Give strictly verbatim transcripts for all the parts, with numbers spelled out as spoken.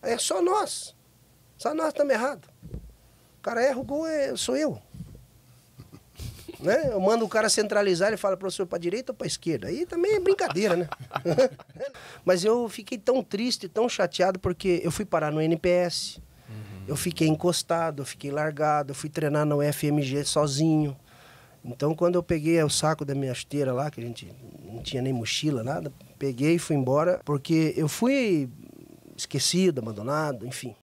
É só nós. Só nós estamos errados. O cara erra o gol, é, sou eu. Né? Eu mando o cara centralizar, ele fala, professor, para direita ou para esquerda? Aí também é brincadeira, né? Mas eu fiquei tão triste, tão chateado, porque eu fui parar no N P S, uhum. eu fiquei encostado, eu fiquei largado, eu fui treinar no U F M G sozinho. Então, quando eu peguei o saco da minha esteira lá, que a gente não tinha nem mochila, nada, peguei e fui embora, porque eu fui esquecido, abandonado, enfim.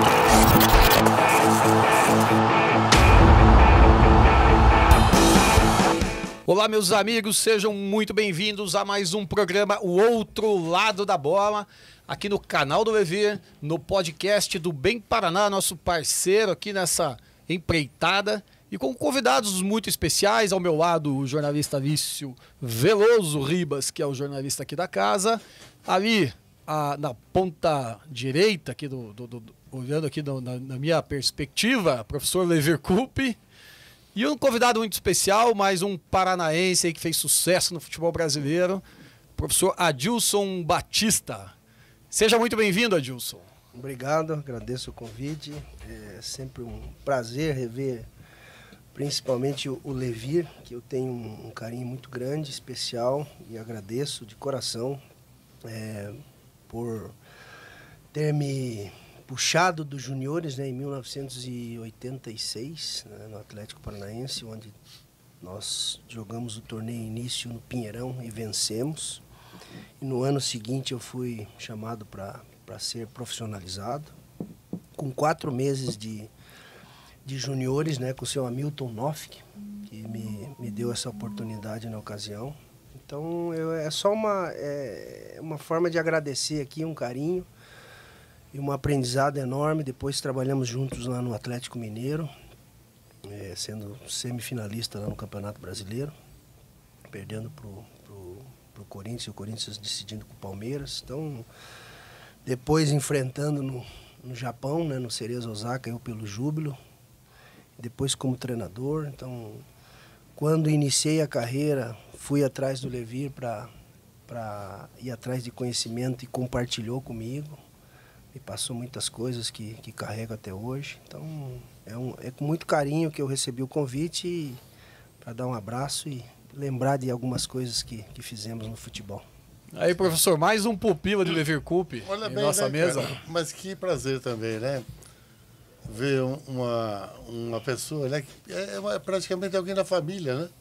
Olá, meus amigos, sejam muito bem-vindos a mais um programa O Outro Lado da Bola, aqui no canal do Levi, no podcast do Bem Paraná, nosso parceiro aqui nessa empreitada, e com convidados muito especiais. Ao meu lado, o jornalista Lício Veloso Ribas, que é o jornalista aqui da casa. Ali, a, na ponta direita, aqui do, do, do, olhando aqui do, na, na minha perspectiva, professor Levi Coupe. E um convidado muito especial, mais um paranaense aí que fez sucesso no futebol brasileiro, professor Adilson Batista. Seja muito bem-vindo, Adilson. Obrigado, agradeço o convite. É sempre um prazer rever, principalmente o Levi, que eu tenho um carinho muito grande, especial, e agradeço de coração é, por ter me puxado dos juniores, né, em mil novecentos e oitenta e seis, né, no Atlético Paranaense, onde nós jogamos o torneio início no Pinheirão e vencemos. E no ano seguinte eu fui chamado para para ser profissionalizado, com quatro meses de, de juniores, né, com o seu Hamilton Nofk, que me, me deu essa oportunidade na ocasião. Então eu, é só uma, é, uma forma de agradecer aqui, um carinho e um aprendizado enorme. Depois trabalhamos juntos lá no Atlético Mineiro, é, sendo semifinalista lá no Campeonato Brasileiro, perdendo para o Corinthians, e o Corinthians decidindo com o Palmeiras. Então, depois enfrentando no, no Japão, né, no Cerezo Osaka, eu pelo Júbilo, depois como treinador. Então, quando iniciei a carreira, fui atrás do Levi para para ir atrás de conhecimento, e compartilhou comigo. Me passou muitas coisas que, que carrego até hoje. Então, é, um, é com muito carinho que eu recebi o convite para dar um abraço e lembrar de algumas coisas que, que fizemos no futebol. Aí, professor, mais um pupila de Levi Coupe em bem, nossa né, mesa. Cara? Mas que prazer também, né? Ver uma, uma pessoa, né, que é, é praticamente alguém da família, né?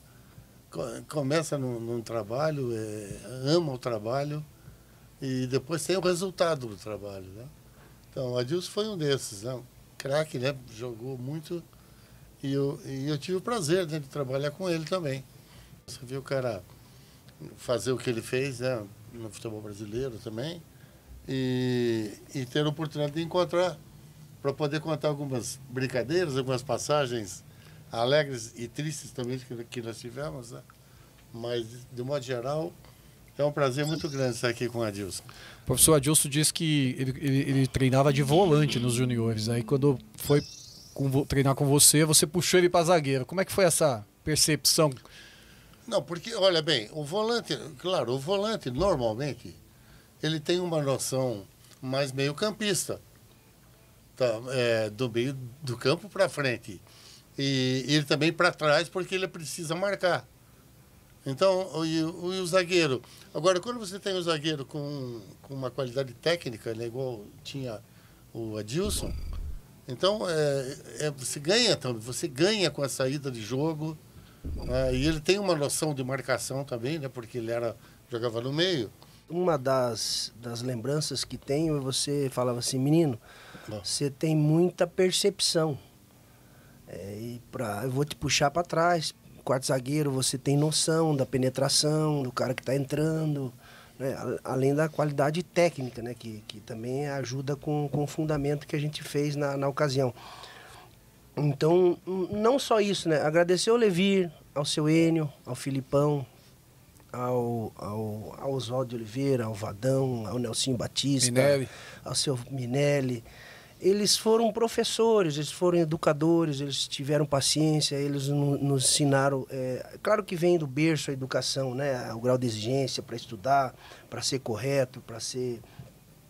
Começa num, num trabalho, é, ama o trabalho e depois tem o resultado do trabalho, né? Então, o Adilson foi um desses, né? Craque, né? Jogou muito e eu, e eu tive o prazer, né, de trabalhar com ele também. Você viu o cara fazer o que ele fez, né, no futebol brasileiro também, e, e ter a oportunidade de encontrar, para poder contar algumas brincadeiras, algumas passagens alegres e tristes também que, que nós tivemos, né? Mas, de modo geral, é um prazer muito grande estar aqui com o Adilson. O professor Adilson disse que ele, ele, ele treinava de volante nos juniores. Aí, quando foi com, treinar com você, você puxou ele para zagueiro. Como é que foi essa percepção? Não, porque, olha bem, o volante, claro, o volante, normalmente, ele tem uma noção mais meio-campista, tá, é, do meio do campo para frente. E ele também para trás, porque ele precisa marcar. Então, o, o, o zagueiro... Agora, quando você tem um zagueiro com, com uma qualidade técnica, né, igual tinha o Adilson, então, é, é, você ganha também, você ganha com a saída de jogo. Ah, e ele tem uma noção de marcação também, né? Porque ele era, jogava no meio. Uma das, das lembranças que tenho é você falava assim, menino, Não. você tem muita percepção. É, e pra, eu vou te puxar para trás. Quarto zagueiro, você tem noção da penetração, do cara que está entrando, né? Além da qualidade técnica, né? Que, que também ajuda com, com o fundamento que a gente fez na, na ocasião. Então, não só isso, né? Agradecer ao Levi, ao seu Enio, ao Filipão, ao, ao, ao Oswaldo de Oliveira, ao Vadão, ao Nelsinho Batista, Minelli. ao seu Minelli. Eles foram professores, eles foram educadores, eles tiveram paciência, eles no, nos ensinaram. É, claro que vem do berço a educação, né? O grau de exigência para estudar, para ser correto, para ser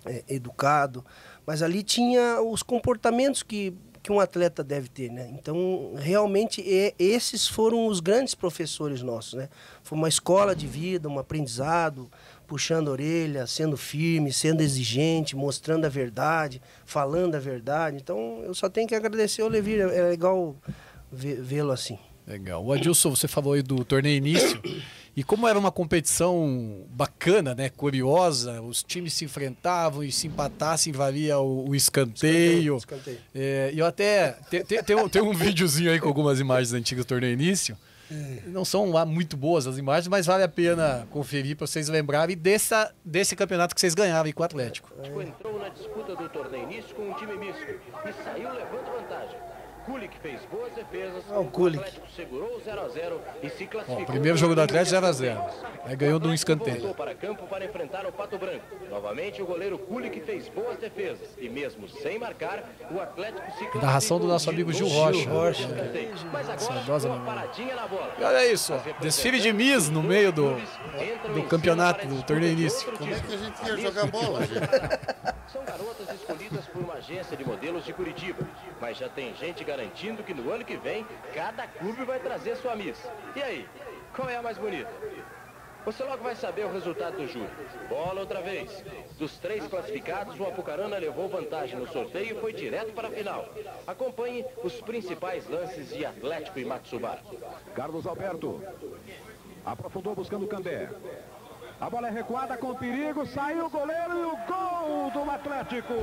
é, educado, mas ali tinha os comportamentos que, que um atleta deve ter, né? Então, realmente, é, esses foram os grandes professores nossos, né? Foi uma escola de vida, um aprendizado, puxando a orelha, sendo firme, sendo exigente, mostrando a verdade, falando a verdade. Então, eu só tenho que agradecer ao Levir, é legal vê-lo assim. Legal. O Adilson, você falou aí do torneio início. E como era uma competição bacana, né, curiosa, os times se enfrentavam e se empatassem, valia o, o escanteio. Escanteio, escanteio. É, eu até tem, tem, tem, um, tem um videozinho aí com algumas imagens antigas do torneio início. Não são lá muito boas as imagens, mas vale a pena conferir para vocês lembrarem dessa, desse campeonato que vocês ganharam aí com o Atlético. Entrou na disputa do torneio início com um time misto e saiu levando vantagem. Kulik fez boas defesas, ah, o, o Atlético segurou zero a zero e se classificou. Ó, primeiro jogo do Atlético zero a zero. Aí ganhou de um escanteio. Voltou para campo para enfrentar o Pato Branco. Novamente o goleiro Kulik fez boas defesas e mesmo sem marcar, o Atlético se classificou. Narração do nosso amigo Gil Rocha. Gil Rocha. É. Mas agora uma paradinha na bola. E olha isso, ó, desfile de Miss no meio do, do campeonato, do torneio início. Como é que a gente ia jogar bola, gente? São garotas escolhidas por uma agência de modelos de Curitiba, mas já tem gente garantindo que no ano que vem, cada clube vai trazer sua Miss. E aí, qual é a mais bonita? Você logo vai saber o resultado do júri. Bola outra vez. Dos três classificados, o Apucarana levou vantagem no sorteio e foi direto para a final. Acompanhe os principais lances de Atlético e Matsubara. Carlos Alberto aprofundou buscando o Cambé. A bola é recuada com perigo, saiu o goleiro e o gol do Atlético.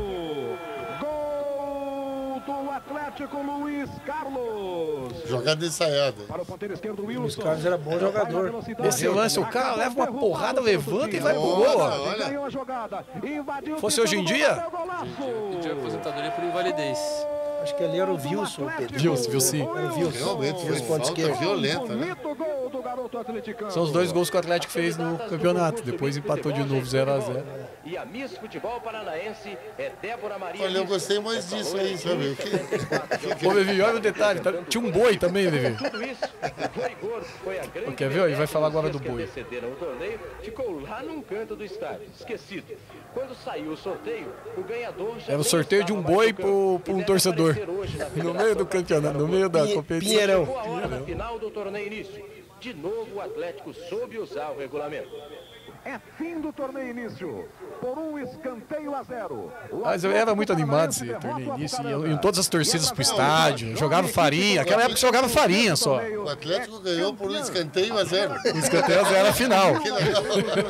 Gol do Atlético, Luiz Carlos. Jogada ensaiada. Para o ponteiro esquerdo, Wilson. Luiz Carlos era bom jogador. Esse lance, o cara leva uma porrada, levanta e vai pro gol. Ó. Ganhou a jogada, invadiu. Fosse hoje em dia? Pediu aposentadoria por invalidez. Acho que ali era o Wilson, o Pedro. Wilson, Wilson. Era o Wilson. Realmente, foi Wilson, ponto falta esquerdo. violenta, né? Gol do garoto atleticano. São os dois gols que o Atlético fez no campeonato. Depois empatou de novo zero a zero. E a Miss Futebol Paranaense é Débora Maria. Olha, eu gostei mais disso aí, sabe? O que... Ô, Levi, olha o detalhe. Tá, tinha um boi também, Levi. Tudo isso, o boi gordo foi a grande. Quer ver? Ele vai falar agora do boi. Que antecederam o torneio, ficou lá num canto do estádio, esquecido. Quando saiu o sorteio, o ganhador já era o sorteio de um boi para um torcedor. No meio do campeonato, no meio da competição. Pinheirão. Chegou a hora da final do torneio início. De novo o Atlético soube usar o regulamento. É fim do torneio início, por um escanteio a zero. Mas eu era muito animado esse torneio início, iam todas as torcidas pro estádio, jogava farinha, aquela época jogava farinha só. O Atlético ganhou por um escanteio a zero. Escanteio a zero a final. Que legal.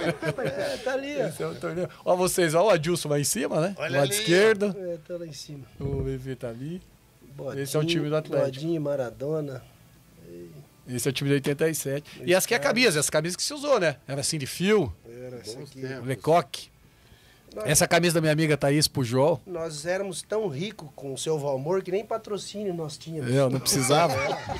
É, tá ali, ó. Ó vocês, ó o Adilson lá em cima, né? Olha do lado ali. esquerdo. É, tá lá em cima. O Levi tá ali. Bodinho, Esse é o time do Atlético. Bodinho, Maradona. Esse é o time de oitenta e sete. E essa que é a camisa, essa camisa que se usou, né? Era assim de fio, Era essa aqui. Lecoque. Essa camisa da minha amiga Thaís Pujol. Nós éramos tão ricos com o seu Valmor que nem patrocínio nós tínhamos. Eu não precisava.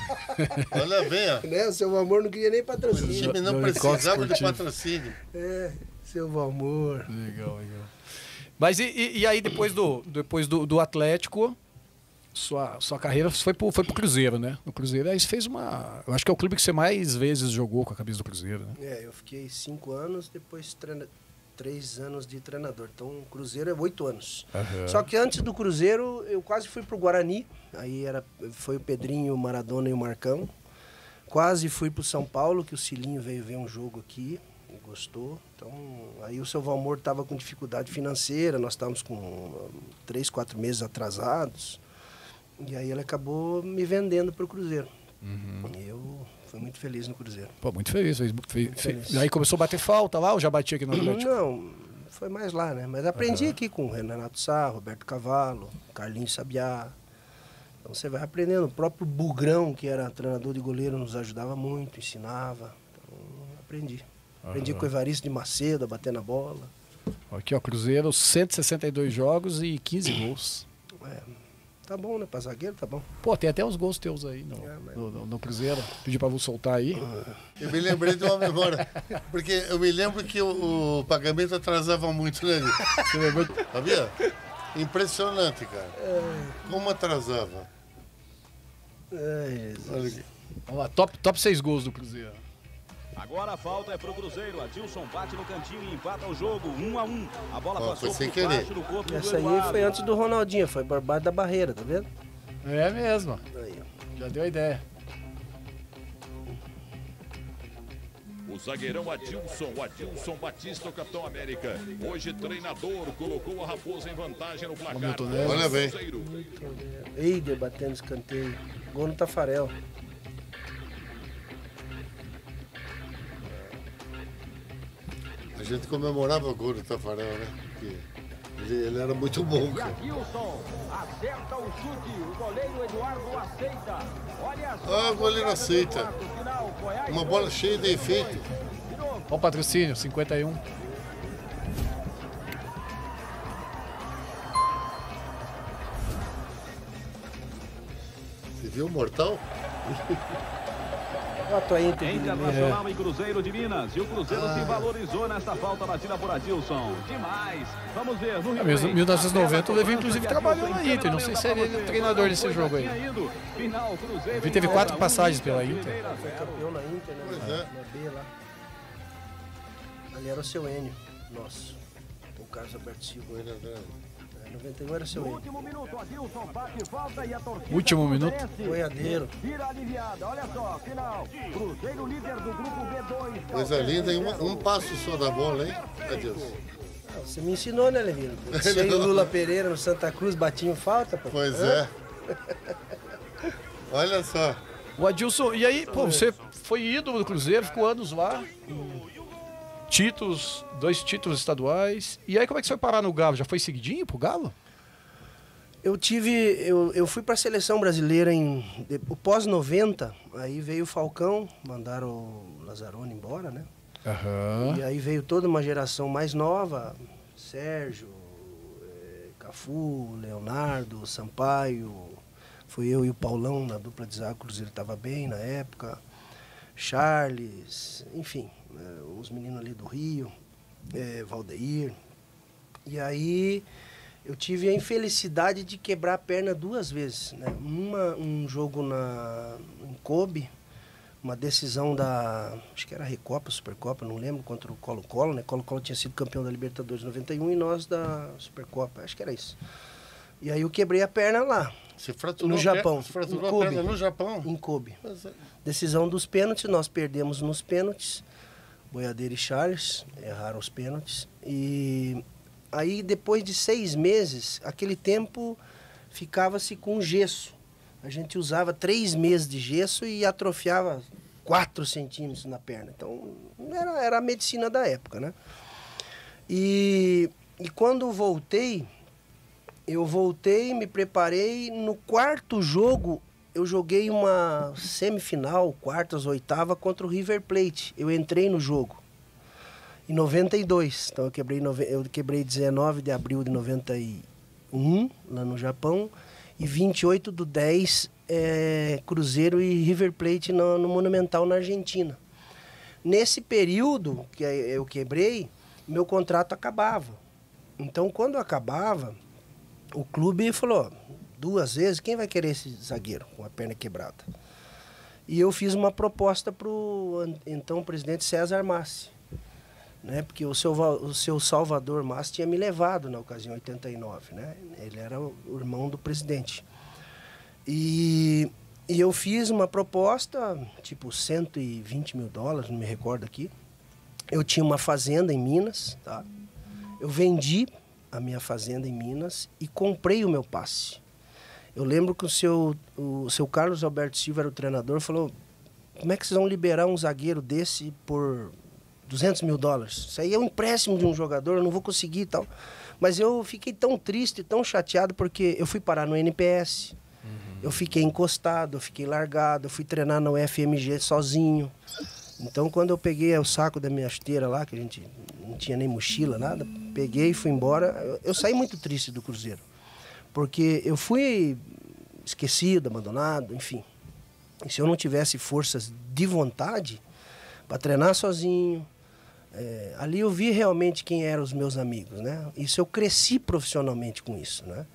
Olha bem, ó. Né? O seu Valmor não queria nem O patrocínio. time não Do precisava Lecoque de Esportivo. patrocínio. É, seu Valmor. Legal, legal. Mas e, e- e aí depois do, depois do, do Atlético, sua, sua carreira foi pro, foi pro Cruzeiro, né? No Cruzeiro aí você fez uma... Eu acho que é o clube que você mais vezes jogou com a camisa do Cruzeiro, né? É, eu fiquei cinco anos, depois treina... três anos de treinador. Então, o Cruzeiro é oito anos. Aham. Só que antes do Cruzeiro, eu quase fui pro Guarani. Aí era, foi o Pedrinho, o Maradona e o Marcão. Quase fui pro São Paulo, que o Cilinho veio ver um jogo aqui e gostou. Então, aí o seu Valmor estava com dificuldade financeira, nós estávamos com hum, três, quatro meses atrasados. E aí ele acabou me vendendo pro Cruzeiro. E eu fui muito feliz no Cruzeiro. Pô, muito feliz. Fez, fez, Muito fez- feliz. Aí começou a bater falta lá, ou já batia aqui no Atlético? Não, foi mais lá, né? Mas aprendi aqui com o Renato Sá, Roberto Cavalo, Carlinhos Sabiá. Então você vai aprendendo. O próprio Bugrão, que era treinador de goleiro, nos ajudava muito, ensinava. Então, aprendi. Aprendi com o Evaristo de Macedo a bater na bola. Aqui, ó, Cruzeiro, cento e sessenta e dois jogos e quinze gols. É, tá bom, né? Pra zagueiro, tá bom. Pô, tem até os gols teus aí no, É, mas- no, no- no Cruzeiro. Pedi pra você soltar aí. Eu me lembrei de uma memória. Porque eu me lembro que o, o pagamento atrasava muito, né? Nil? Você lembrou? Sabia? Impressionante, cara. Como atrasava. Ai, Jesus. Olha aqui. Vamos lá, top, top seis gols do Cruzeiro. Agora a falta é pro Cruzeiro. Adilson bate no cantinho e empata o jogo. Um a um. A bola Ó, passou foi sem por querer. baixo do corpo Essa do aí Eduardo. foi antes do Ronaldinho, foi por baixo da barreira, tá vendo? É mesmo. Aí, ó. Já deu a ideia. O zagueirão Adilson, Adilson Batista, o Capitão América. Hoje treinador, colocou a Raposa em vantagem no placar. Milton Neves. Olha bem. Cruzeiro. Eider batendo escanteio. Gol no Tafarel. A gente comemorava o gol do Tafarel, né? Porque ele, ele era muito bom, E cara. Adilson acerta o chute. O goleiro Eduardo aceita. Olha só. Ah, o goleiro aceita. No final, Goiás Uma bola cheia de efeito. Ó o patrocínio, cinquenta e um. Você viu o Mortal? Olha a tua Inter de Limeira. Internacional e Cruzeiro de Minas. E o Cruzeiro se valorizou nessa falta batida por Adilson. Demais. Vamos ver no É mesmo, replay. mil novecentos e noventa o Levi, A inclusive, cobrança trabalhou de na Adilson Inter. Não sei se ele é você. treinador desse Foi, jogo já aí. tinha ido. Final, Cruzeiro Ele teve quatro empata um, passagens pela Inter. Mineira Foi zero. campeão na Inter, né? Pois na, é. na B lá. Ali era o seu Enio, nosso. O Carlos Alberto Silva. Foi na verdade. É, noventa e um era seu No Enio. último minuto, Adilson bate falta e a torcida Último minuto. cruzeirense Boiadeiro. vira aliviada. Olha só, final. Cruzeiro líder do grupo B dois. Coisa linda, e um, um passo só da bola, hein? Adilson. Ah, você me ensinou, né, Levino? Você e o Lula Pereira no Santa Cruz batiam falta, pô. Pois Hã? é. Olha só. O Adilson, e aí, pô, você foi ídolo do Cruzeiro, ficou anos lá. Títulos, dois títulos estaduais. E aí, como é que você foi parar no Galo? Já foi seguidinho pro Galo? Eu tive, eu, eu fui para a seleção brasileira em de- o pós noventa, aí veio o Falcão, mandaram o Lazzaroni embora, né? Aham. E aí veio toda uma geração mais nova, Sérgio, eh, Cafu, Leonardo, Sampaio, fui eu e o Paulão na dupla de zaga, o Cruzeiro estava bem na época, Charles, enfim, eh, os meninos ali do Rio, eh, Valdeir. E aí eu tive a infelicidade de quebrar a perna duas vezes, né? Uma, um jogo na, em Kobe, uma decisão da, acho que era Recopa, Supercopa, não lembro, contra o Colo-Colo, né? Colo-Colo tinha sido campeão da Libertadores em noventa e um e nós da Supercopa, acho que era isso. E aí eu quebrei a perna lá, Você fraturou No a Japão, perna- Você fraturou em a Kobe. perna no Japão? em Kobe. Pois é. Decisão dos pênaltis, nós perdemos nos pênaltis. Boiadeiro e Charles erraram os pênaltis. E aí, depois de seis meses, aquele tempo ficava-se com gesso. A gente usava três meses de gesso e atrofiava quatro centímetros na perna. Então, era, era a medicina da época, né? E, e quando voltei, eu voltei, me preparei. No quarto jogo, eu joguei uma semifinal, quartas, oitava, contra o River Plate. Eu entrei no jogo, em noventa e dois. Então eu quebrei, nove- eu quebrei dezenove de abril de noventa e um, lá no Japão, e vinte e oito do dez, é, Cruzeiro e River Plate no, no Monumental, na Argentina. Nesse período que eu quebrei, meu contrato acabava. Então, quando acabava, o clube falou, duas vezes, quem vai querer esse zagueiro com a perna quebrada? E eu fiz uma proposta para o então presidente César Massi, né? Porque o seu, Val- o seu Salvador Massi tinha me levado na ocasião, em oitenta e nove, né? Ele era o o irmão do presidente. E, e eu fiz uma proposta, tipo cento e vinte mil dólares, não me recordo aqui. Eu tinha uma fazenda em Minas, tá? Eu vendi a minha fazenda em Minas e comprei o meu passe. Eu lembro que o seu, o seu Carlos Alberto Silva era o treinador, falou, como é que vocês vão liberar um zagueiro desse por duzentos mil dólares? Isso aí é um empréstimo de um jogador, eu não vou conseguir e tal. Mas eu fiquei tão triste, tão chateado, porque eu fui parar no N P S, eu fiquei encostado, eu fiquei largado, eu fui treinar no F M G sozinho. Então, quando eu peguei o saco da minha esteira lá, que a gente não tinha nem mochila, nada, peguei e fui embora. Eu, eu saí muito triste do Cruzeiro, porque eu fui esquecido, abandonado, enfim. E se eu não tivesse forças de vontade para treinar sozinho, é, ali eu vi realmente quem eram os meus amigos, né? Isso eu cresci profissionalmente com isso, né?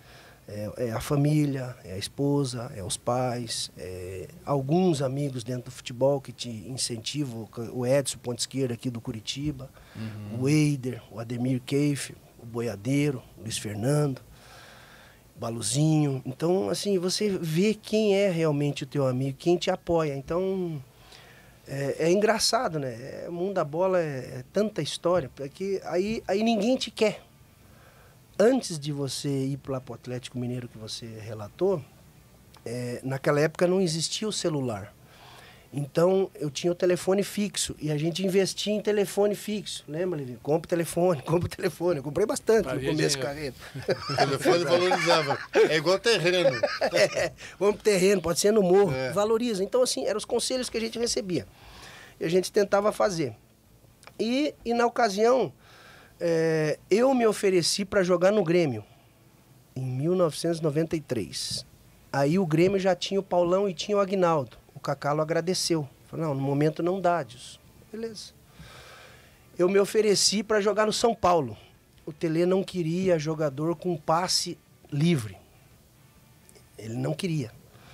É, é a família, é a esposa, é os pais, é alguns amigos dentro do futebol que te incentivam, o Edson, ponta esquerda aqui do Curitiba, uhum. o Eider, o Ademir Keif, o Boiadeiro, o Luiz Fernando, o Baluzinho. Então, assim, você vê quem é realmente o teu amigo, quem te apoia. Então, é, é engraçado, né? É, o mundo da bola é, é tanta história, porque aí, aí ninguém te quer. Antes de você ir para o Atlético Mineiro que você relatou, é, naquela época não existia o celular. Então, eu tinha o telefone fixo e a gente investia em telefone fixo. Lembra, Levi? Compra o telefone, compra o telefone. Eu comprei bastante pra no começo da carreira. O telefone valorizava. É igual terreno. É, vamos pro terreno, pode ser no morro. É. Valoriza. Então, assim, eram os conselhos que a gente recebia. E a gente tentava fazer. E, e na ocasião, é, eu me ofereci para jogar no Grêmio, em mil novecentos e noventa e três. Aí o Grêmio já tinha o Paulão e tinha o Aguinaldo. O Cacalo agradeceu. Falou, não, no momento não dá, Adilson. Beleza. Eu me ofereci para jogar no São Paulo. O Tele não queria jogador com passe livre. Ele não queria.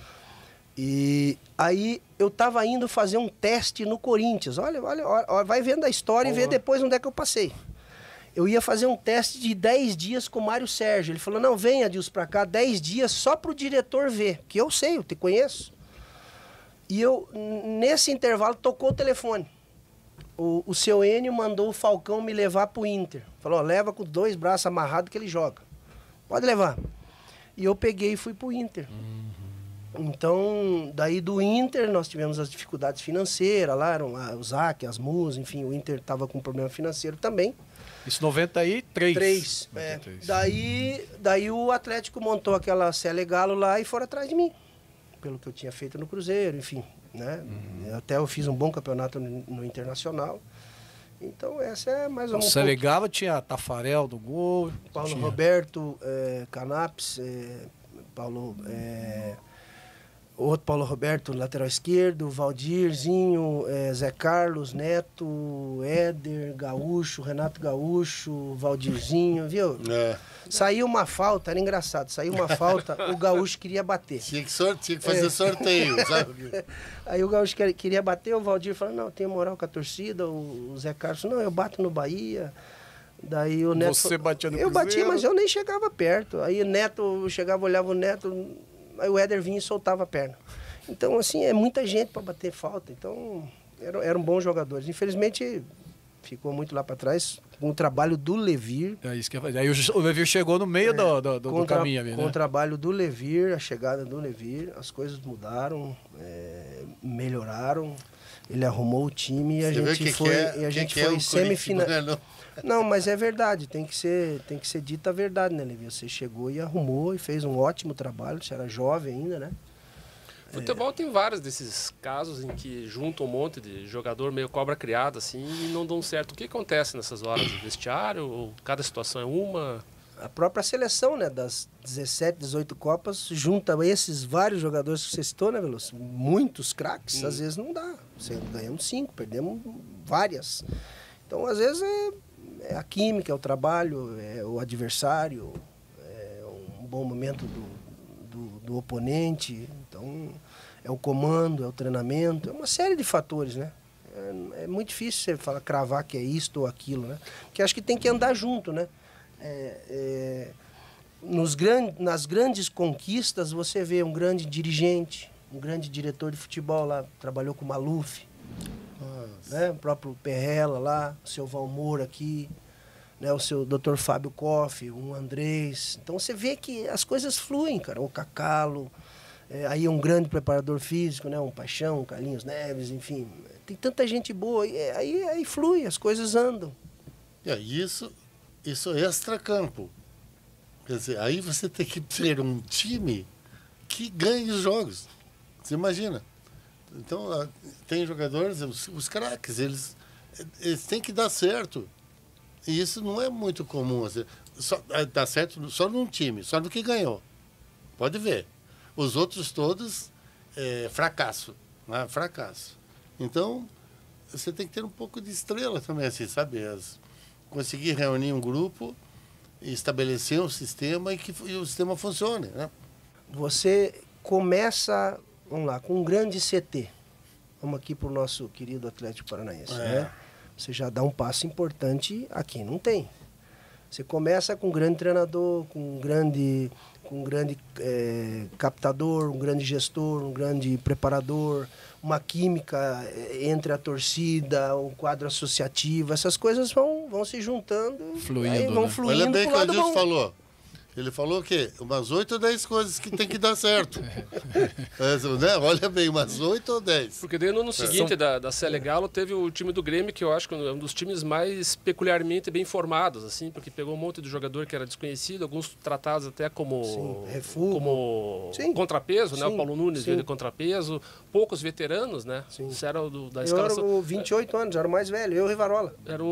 E aí eu estava indo fazer um teste no Corinthians. Olha, olha, olha vai vendo a história Olá. E vê depois onde é que eu passei. Eu ia fazer um teste de dez dias com o Mário Sérgio. Ele falou, não, vem, Adilson, para cá, dez dias só para o diretor ver. Que eu sei, eu te conheço. E eu, nesse intervalo, tocou o telefone. O, o seu Enio mandou o Falcão me levar pro Inter. Falou, leva com dois braços amarrados que ele joga. Pode levar. E eu peguei e fui pro Inter. Uhum. Então, daí do Inter, nós tivemos as dificuldades financeiras lá, eram lá, o Zac, as Mus, enfim, o Inter estava com problema financeiro também. Isso noventa e três. Três, é. Daí, daí o Atlético montou aquela Cele Galo lá e foram atrás de mim. Pelo que eu tinha feito no Cruzeiro, enfim, né? Uhum. Até eu fiz um bom campeonato no, no Internacional. Então, essa é mais ou menos... O Cele Galo tinha Tafarel do gol. Paulo tinha... Roberto, é, Canaps, é, Paulo... É, outro Paulo Roberto, lateral esquerdo, Valdirzinho, é, Zé Carlos, Neto, Éder, Gaúcho, Renato Gaúcho, Valdirzinho, viu? É. Saiu uma falta, era engraçado, saiu uma falta, o Gaúcho queria bater. Tinha que, sor tinha que fazer é. sorteio, sabe? Aí o Gaúcho queria bater, o Valdir falou, não, tem moral com a torcida, o Zé Carlos, não, eu bato no Bahia. Daí o Neto... Você batia no Eu Cruzeiro? batia, mas eu nem chegava perto. Aí o Neto, eu chegava, olhava o Neto... Aí o Éder vinha e soltava a perna. Então, assim, é muita gente para bater falta. Então, eram, eram bons jogadores. Infelizmente, ficou muito lá para trás com o trabalho do Levir. É isso que eu ia fazer. Aí o, o Levir chegou no meio é, do, do, do, do caminho ali, né? Com o trabalho do Levir, a chegada do Levir, as coisas mudaram, é, melhoraram. Ele arrumou o time e a Você gente foi, é, e a gente foi é semifinal. Não, mas é verdade, tem que ser, tem que ser dita a verdade, né, Levi? Você chegou e arrumou e fez um ótimo trabalho, você era jovem ainda, né? Futebol é. tem vários desses casos em que juntam um monte de jogador meio cobra criada, assim, e não dão certo. O que acontece nessas horas? O vestiário? Ou cada situação é uma? A própria seleção, né, das dezessete, dezoito Copas, junta esses vários jogadores que você citou, né, Veloso? Muitos craques, hum. às vezes não dá. Você ganhamos cinco, perdemos várias. Então, às vezes, é, é a química, é o trabalho, é o adversário, é um bom momento do, do, do oponente. Então, é o comando, é o treinamento, é uma série de fatores, né? É, é muito difícil você falar, cravar que é isto ou aquilo, né? Porque acho que tem que andar junto, né? É, é, nos gran, nas grandes conquistas, você vê um grande dirigente, um grande diretor de futebol lá, trabalhou com o Maluf, né? O próprio Perrella lá, o seu Valmor aqui, né? O seu doutor Fábio Koff, um Andrés. Então você vê que as coisas fluem, cara. O Cacalo, é, aí um grande preparador físico, né? Um Paixão, um Carlinhos Neves, enfim. Tem tanta gente boa, e, aí, aí flui, as coisas andam. É, isso, isso é extra-campo. Quer dizer, aí você tem que ter um time que ganhe os jogos. Você imagina? Então, tem jogadores, os, os craques, eles, eles têm que dar certo. E isso não é muito comum. Assim, só, dá certo só num time, só no que ganhou. Pode ver. Os outros todos, é, fracasso. Né? Fracasso. Então, você tem que ter um pouco de estrela também, assim, sabe? As, conseguir reunir um grupo estabelecer um sistema e que e o sistema funcione, né? Você começa, vamos lá, com um grande C T. Vamos aqui para o nosso querido Atlético Paranaense, É. né? Você já dá um passo importante aqui, não tem. Você começa com um grande treinador, com um grande, com um grande é, captador, um grande gestor, um grande preparador, uma química entre a torcida, o quadro associativo, essas coisas vão, vão se juntando, Fluindo, aí vão né? fluindo. Olha bem o pro que o lado Adilson bom. falou. Ele falou o quê? Umas oito ou dez coisas que tem que dar certo. É, né? Olha bem, umas oito ou dez. Porque daí no ano seguinte da, da Célia Galo teve o time do Grêmio, que eu acho que é um dos times mais peculiarmente bem formados, assim, porque pegou um monte de jogador que era desconhecido, alguns tratados até como, Sim, refúgio. como Sim. contrapeso, né? Sim, O Paulo Nunes sim. veio de contrapeso, poucos veteranos, né? Sim. Isso era o do, da Eu era escalação. o vinte e oito anos, era o mais velho, eu e Rivarola. Era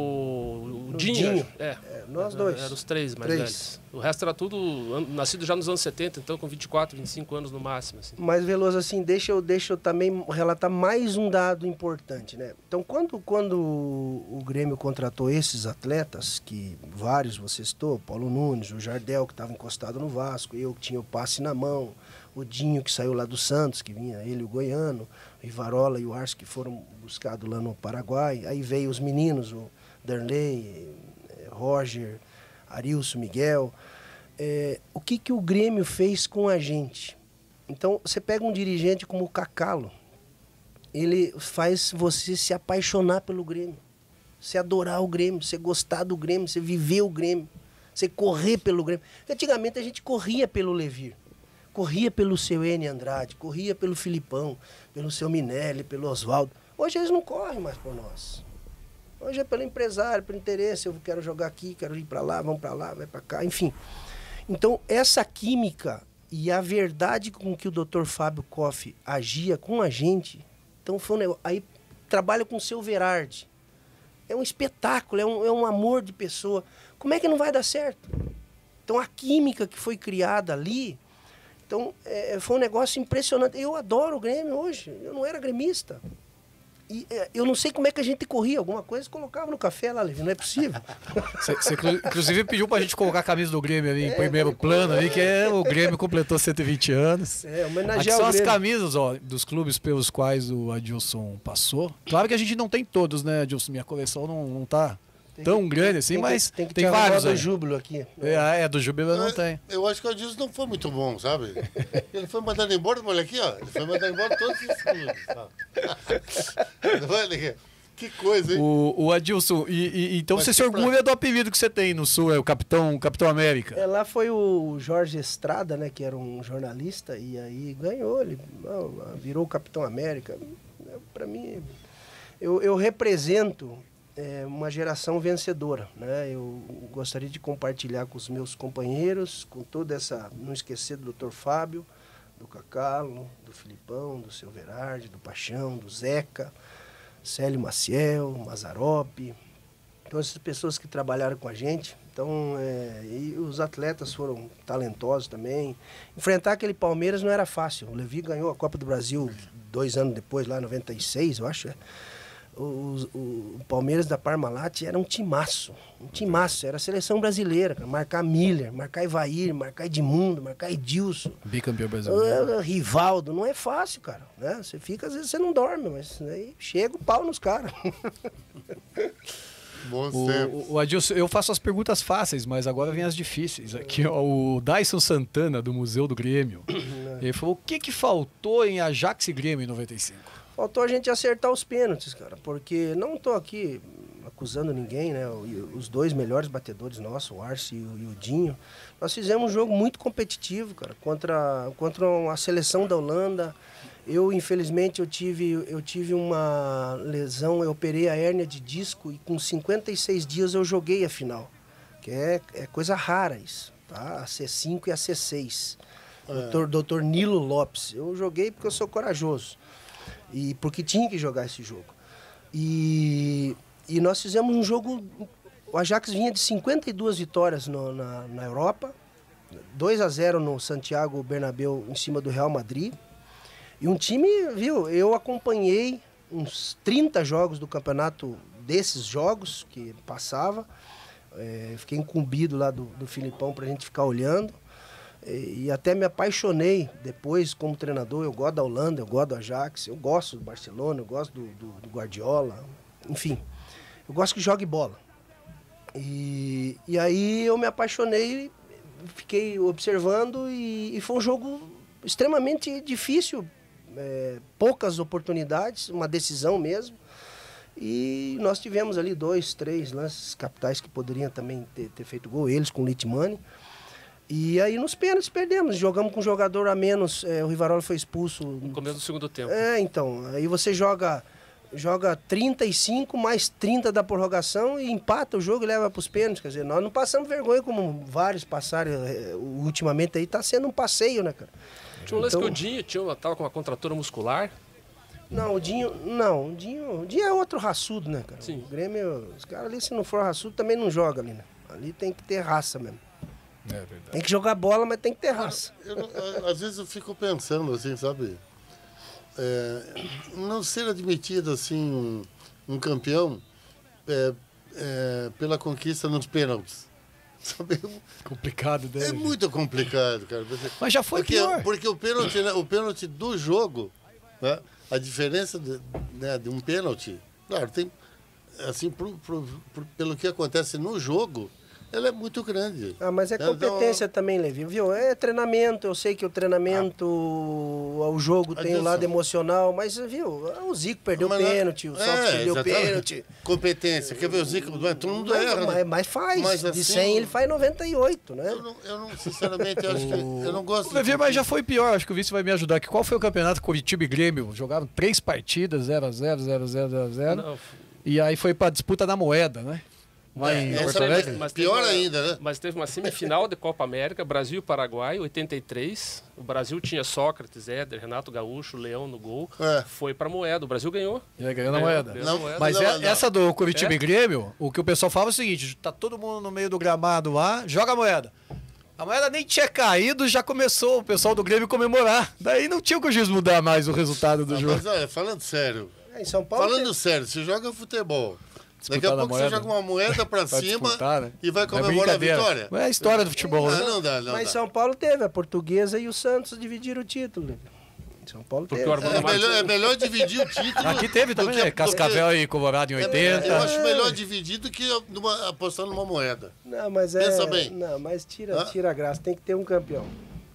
o, o O Dinho. Dinho. É. É, nós dois. Eram os três mais Três. velhos. O resto era tudo an- nascido já nos anos setenta, então com vinte e quatro, vinte e cinco anos no máximo. Assim. Mas, Veloso, assim, deixa eu, deixa eu também relatar mais um dado importante, né? Então, quando, quando o Grêmio contratou esses atletas, que vários você citou, Paulo Nunes, o Jardel, que estava encostado no Vasco, eu que tinha o passe na mão, o Dinho, que saiu lá do Santos, que vinha ele, o Goiano, o Rivarola e o Arce, que foram buscados lá no Paraguai. Aí veio os meninos, o Darley, eh, Roger, Arilson, Miguel. É, o que, que o Grêmio fez com a gente? Então, você pega um dirigente como o Cacalo, ele faz você se apaixonar pelo Grêmio, você adorar o Grêmio, você gostar do Grêmio, você viver o Grêmio, você correr pelo Grêmio. Antigamente a gente corria pelo Levir, corria pelo seu N. Andrade, corria pelo Filipão, pelo seu Minelli, pelo Oswaldo. Hoje eles não correm mais por nós. Hoje é pelo empresário, pelo interesse, eu quero jogar aqui, quero ir para lá, vamos para lá, vai para cá, enfim. Então, essa química e a verdade com que o doutor Fábio Koff agia com a gente, então foi um negócio. Aí trabalha com o seu Verardi. É um espetáculo, é um, é um amor de pessoa. Como é que não vai dar certo? Então, a química que foi criada ali, então, é, foi um negócio impressionante. Eu adoro o Grêmio hoje, eu não era gremista. E é, eu não sei como é que a gente corria, alguma coisa colocava no café lá, Levi, não é possível. Você, você, inclusive, pediu pra gente colocar a camisa do Grêmio ali em É, primeiro foi- plano, ali, que é, o Grêmio completou cento e vinte anos. É, Aqui homenagear são o as Grêmio. camisas, ó, dos clubes pelos quais o Adilson passou. Claro que a gente não tem todos, né, Adilson? Minha coleção não, não tá Tem tão que- grande assim, tem que- mas tem, que tem te arrumar vários do aí. júbilo aqui. É, é, do Júbilo eu não Eu- tem. Eu acho que o Adilson não foi muito bom, sabe? Ele foi mandado embora, olha aqui, ó. Ele foi mandado embora todos os clubes. ó. Olha aqui. Que coisa, hein? O, o Adilson, e, e- então Mas você se que pra- orgulha do apelido que você tem no Sul, é o Capitão, Capitão América. É, lá foi o Jorge Estrada, né, que era um jornalista, e aí ganhou, ele não, virou o Capitão América. Para mim, eu, eu represento é, uma geração vencedora, né? Eu gostaria de compartilhar com os meus companheiros, com toda essa, não esquecer do doutor Fábio, do Cacalo, do Filipão, do seu Verardi, do Paixão, do Zeca, Célio Maciel, Mazzaropi, todas essas pessoas que trabalharam com a gente. Então, é, e os atletas foram talentosos também. Enfrentar aquele Palmeiras não era fácil. O Levi ganhou a Copa do Brasil dois anos depois, lá em noventa e seis, eu acho. É. O, o, o Palmeiras da Parmalat era um timaço, um timaço. Era a seleção brasileira, cara. Marcar Miller, marcar Ivair, marcar Edmundo, marcar Edilson. Bicampeão brasileiro. Ah, Rivaldo, não é fácil, cara. Né? Você fica, às vezes você não dorme, mas aí chega o pau nos caras. Bons O, tempos. o, o Adilson, eu faço as perguntas fáceis, mas agora vem as difíceis. Aqui, ó, o Dyson Santana, do Museu do Grêmio. Ele falou: o que, que faltou em Ajax e Grêmio em noventa e cinco? Faltou a gente acertar os pênaltis, cara, porque não estou aqui acusando ninguém, né? Os dois melhores batedores nossos, o Arce e o, e o Dinho, nós fizemos um jogo muito competitivo, cara, contra, contra a seleção da Holanda. Eu, infelizmente, eu tive, eu tive uma lesão, eu operei a hérnia de disco e com cinquenta e seis dias eu joguei a final, que é, é coisa rara isso, tá? A C cinco e a C seis. Doutor, doutor Nilo Lopes. Eu joguei porque eu sou corajoso. E porque tinha que jogar esse jogo. E, e nós fizemos um jogo... O Ajax vinha de cinquenta e duas vitórias no, na, na Europa. dois a zero no Santiago Bernabéu em cima do Real Madrid. E um time, viu, eu acompanhei uns trinta jogos do campeonato desses jogos que passava. É, fiquei incumbido lá do, do Filipão pra gente ficar olhando. E, e até me apaixonei depois como treinador. Eu gosto da Holanda, eu gosto do Ajax, eu gosto do Barcelona, eu gosto do, do, do Guardiola. Enfim, eu gosto que jogue bola. E, e aí eu me apaixonei, fiquei observando e, e foi um jogo extremamente difícil. É, poucas oportunidades, uma decisão mesmo. E nós tivemos ali dois, três lances capitais que poderiam também ter, ter feito gol, eles com o Litmani. E aí nos pênaltis perdemos, jogamos com um jogador a menos, é, o Rivarola foi expulso. No começo do segundo tempo. É, então, aí você joga, joga trinta e cinco mais trinta da prorrogação e empata o jogo e leva para os pênaltis. Quer dizer, nós não passamos vergonha como vários passaram, é, ultimamente aí está sendo um passeio, né, cara? Tinha um lance Então- que o Dinho tinha uma, tava com uma contratura muscular. Não, o Dinho, não, o Dinho, o Dinho é outro raçudo, né, cara? Sim. O Grêmio, os caras ali, se não for raçudo, também não joga ali, né? Ali tem que ter raça mesmo. É verdade. Tem que jogar bola, mas tem que ter raça. Eu não- a- às vezes eu fico pensando assim, sabe? É, não ser admitido assim um, um campeão é, é, pela conquista nos pênaltis. Sabe? Complicado, né? É muito complicado, cara. Você- Mas já foi porque, pior. Porque o pênalti, né, o pênalti do jogo, né, a diferença de, né, de um pênalti, claro, tem assim pro, pro, pro- pelo que acontece no jogo, ela é muito grande. Ah, mas é Então, competência também, Levi, viu? É treinamento, eu sei que o treinamento, o jogo tem o Adilson. lado emocional, mas, viu, o Zico perdeu Mas não- pênalti, o Salto é, perdeu exatamente. pênalti. Competência. Quer ver o Zico? Todo mundo Mas, erra. né? mas, mas faz, Mas de assim, cem ele faz noventa e oito, né? Eu não, eu não sinceramente, eu acho que eu não gosto Levi, de- mas já foi pior, acho que o Vice vai me ajudar aqui. Qual foi o campeonato Curitiba e Grêmio? Jogaram três partidas, zero a zero, zero a zero, zero a zero. Não, E aí foi pra disputa da moeda, né? Lá É, em essa Porto é Alegre. mais- mas pior teve uma- ainda, né? Mas teve uma semifinal de Copa América, Brasil e Paraguai, oitenta e três. O Brasil tinha Sócrates, Éder, Renato Gaúcho, Leão no gol. É. Foi pra moeda. O Brasil ganhou. E aí ganhou na Ganhou, moeda. ganhou Não, na moeda. Mas Não, é- não. essa do Curitiba É? e Grêmio, o que o pessoal fala é o seguinte: tá todo mundo no meio do gramado lá, joga a moeda. A moeda nem tinha caído, já começou o pessoal do Grêmio comemorar. Daí não tinha o que o juiz mudar mais o resultado do Ah, jogo. mas olha, falando sério, É, em São Paulo falando tem- sério, você joga futebol. Daqui Disputar a na pouco moeda. você joga uma moeda pra Vai cima disputar, né? e vai É comemorar a brincadeira. vitória. É a história do futebol, Ah, né? não dá, não Mas dá. São Paulo teve, a Portuguesa e o Santos dividiram o título. Levi. São Paulo Porque teve. o Armando É Marques- melhor, é melhor dividir o título. Aqui teve do também, que- né? do Cascavel e Colorado em que- oitenta. Eu acho melhor dividir do que numa- apostar numa moeda. Não, mas é. Pensa bem. Não, mas tira, Hã? tira a graça, tem que ter um campeão.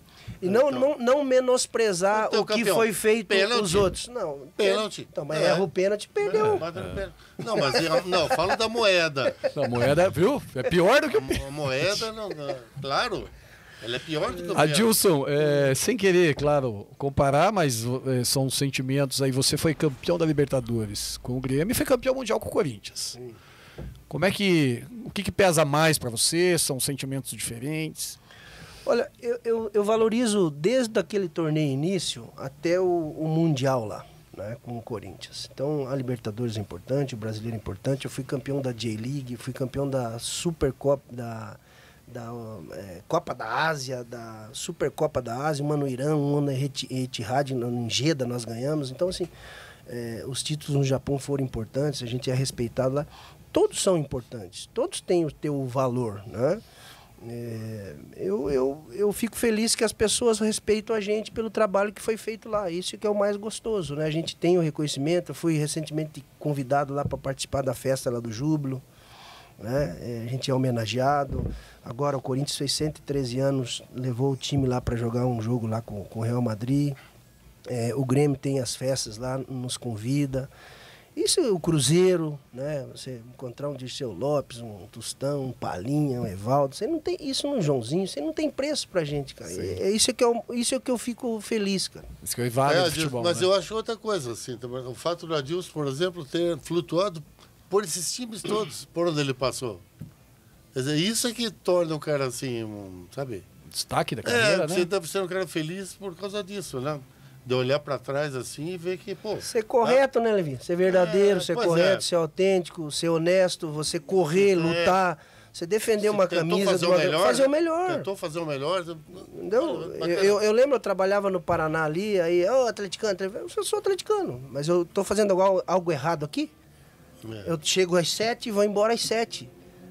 E não, não, não menosprezar Então, o que campeão. foi feito Pênalti. os outros. Não. Pênalti. Então, mas É. erra o pênalti, perdeu. Mas- Não, mas eu- não, falo da moeda. A moeda, viu? É pior do que o A moeda, não, não, claro, ela é pior do que o pênalti. Adilson, é, sem querer, claro, comparar, mas é, são sentimentos aí. Você foi campeão da Libertadores com o Grêmio e foi campeão mundial com o Corinthians. Como é que. O que, que pesa mais pra você? São sentimentos diferentes? Olha, eu, eu, eu valorizo desde aquele torneio início até o, o Mundial lá, né, com o Corinthians. Então, a Libertadores é importante, o Brasileiro é importante. Eu fui campeão da J-League, fui campeão da Supercopa, da, da é, Copa da Ásia, da Supercopa da Ásia, uma no Irã, uma na Etihad, em Jeddah nós ganhamos. Então, assim, é, os títulos no Japão foram importantes, a gente é respeitado lá. Todos são importantes, todos têm o teu valor, né? É, eu, eu, eu fico feliz que as pessoas respeitam a gente pelo trabalho que foi feito lá. Isso que é o mais gostoso, né? A gente tem o reconhecimento. Eu fui recentemente convidado lá para participar da festa lá do Júbilo, né? É, a gente é homenageado. Agora o Corinthians fez cento e treze anos, levou o time lá para jogar um jogo lá com, com o Real Madrid. É, o Grêmio tem as festas lá, nos convida. Isso é o Cruzeiro, né? Você encontrar um Dirceu Lopes, um Tostão, um Palinha, um Evaldo, você não tem isso no Joãozinho, você não tem preço pra gente, cara. É, é isso que eu, isso é que eu fico feliz, cara. Isso que vale É, do Adilson, futebol. mas né? eu acho outra coisa, assim, também. O fato do Adilson, por exemplo, ter flutuado por esses times todos, por onde ele passou. Quer dizer, isso é que torna o cara assim, um, sabe? Destaque da É, carreira, você né? deve ser um cara feliz por causa disso, né? De olhar pra trás assim e ver que, pô... Ser correto, né, Levi? Ser verdadeiro, É, ser pois correto, é. ser autêntico, ser honesto, você correr, É. lutar, você defender uma tentou camisa, fazer de uma... o melhor, fazer o né? melhor. Tentou fazer o melhor. Entendeu? Eu, Bacana. eu, eu lembro, eu trabalhava no Paraná ali, aí, ô, atleticano, eu sou atleticano, mas eu tô fazendo algo, algo errado aqui? É. Eu chego às sete e vou embora às sete.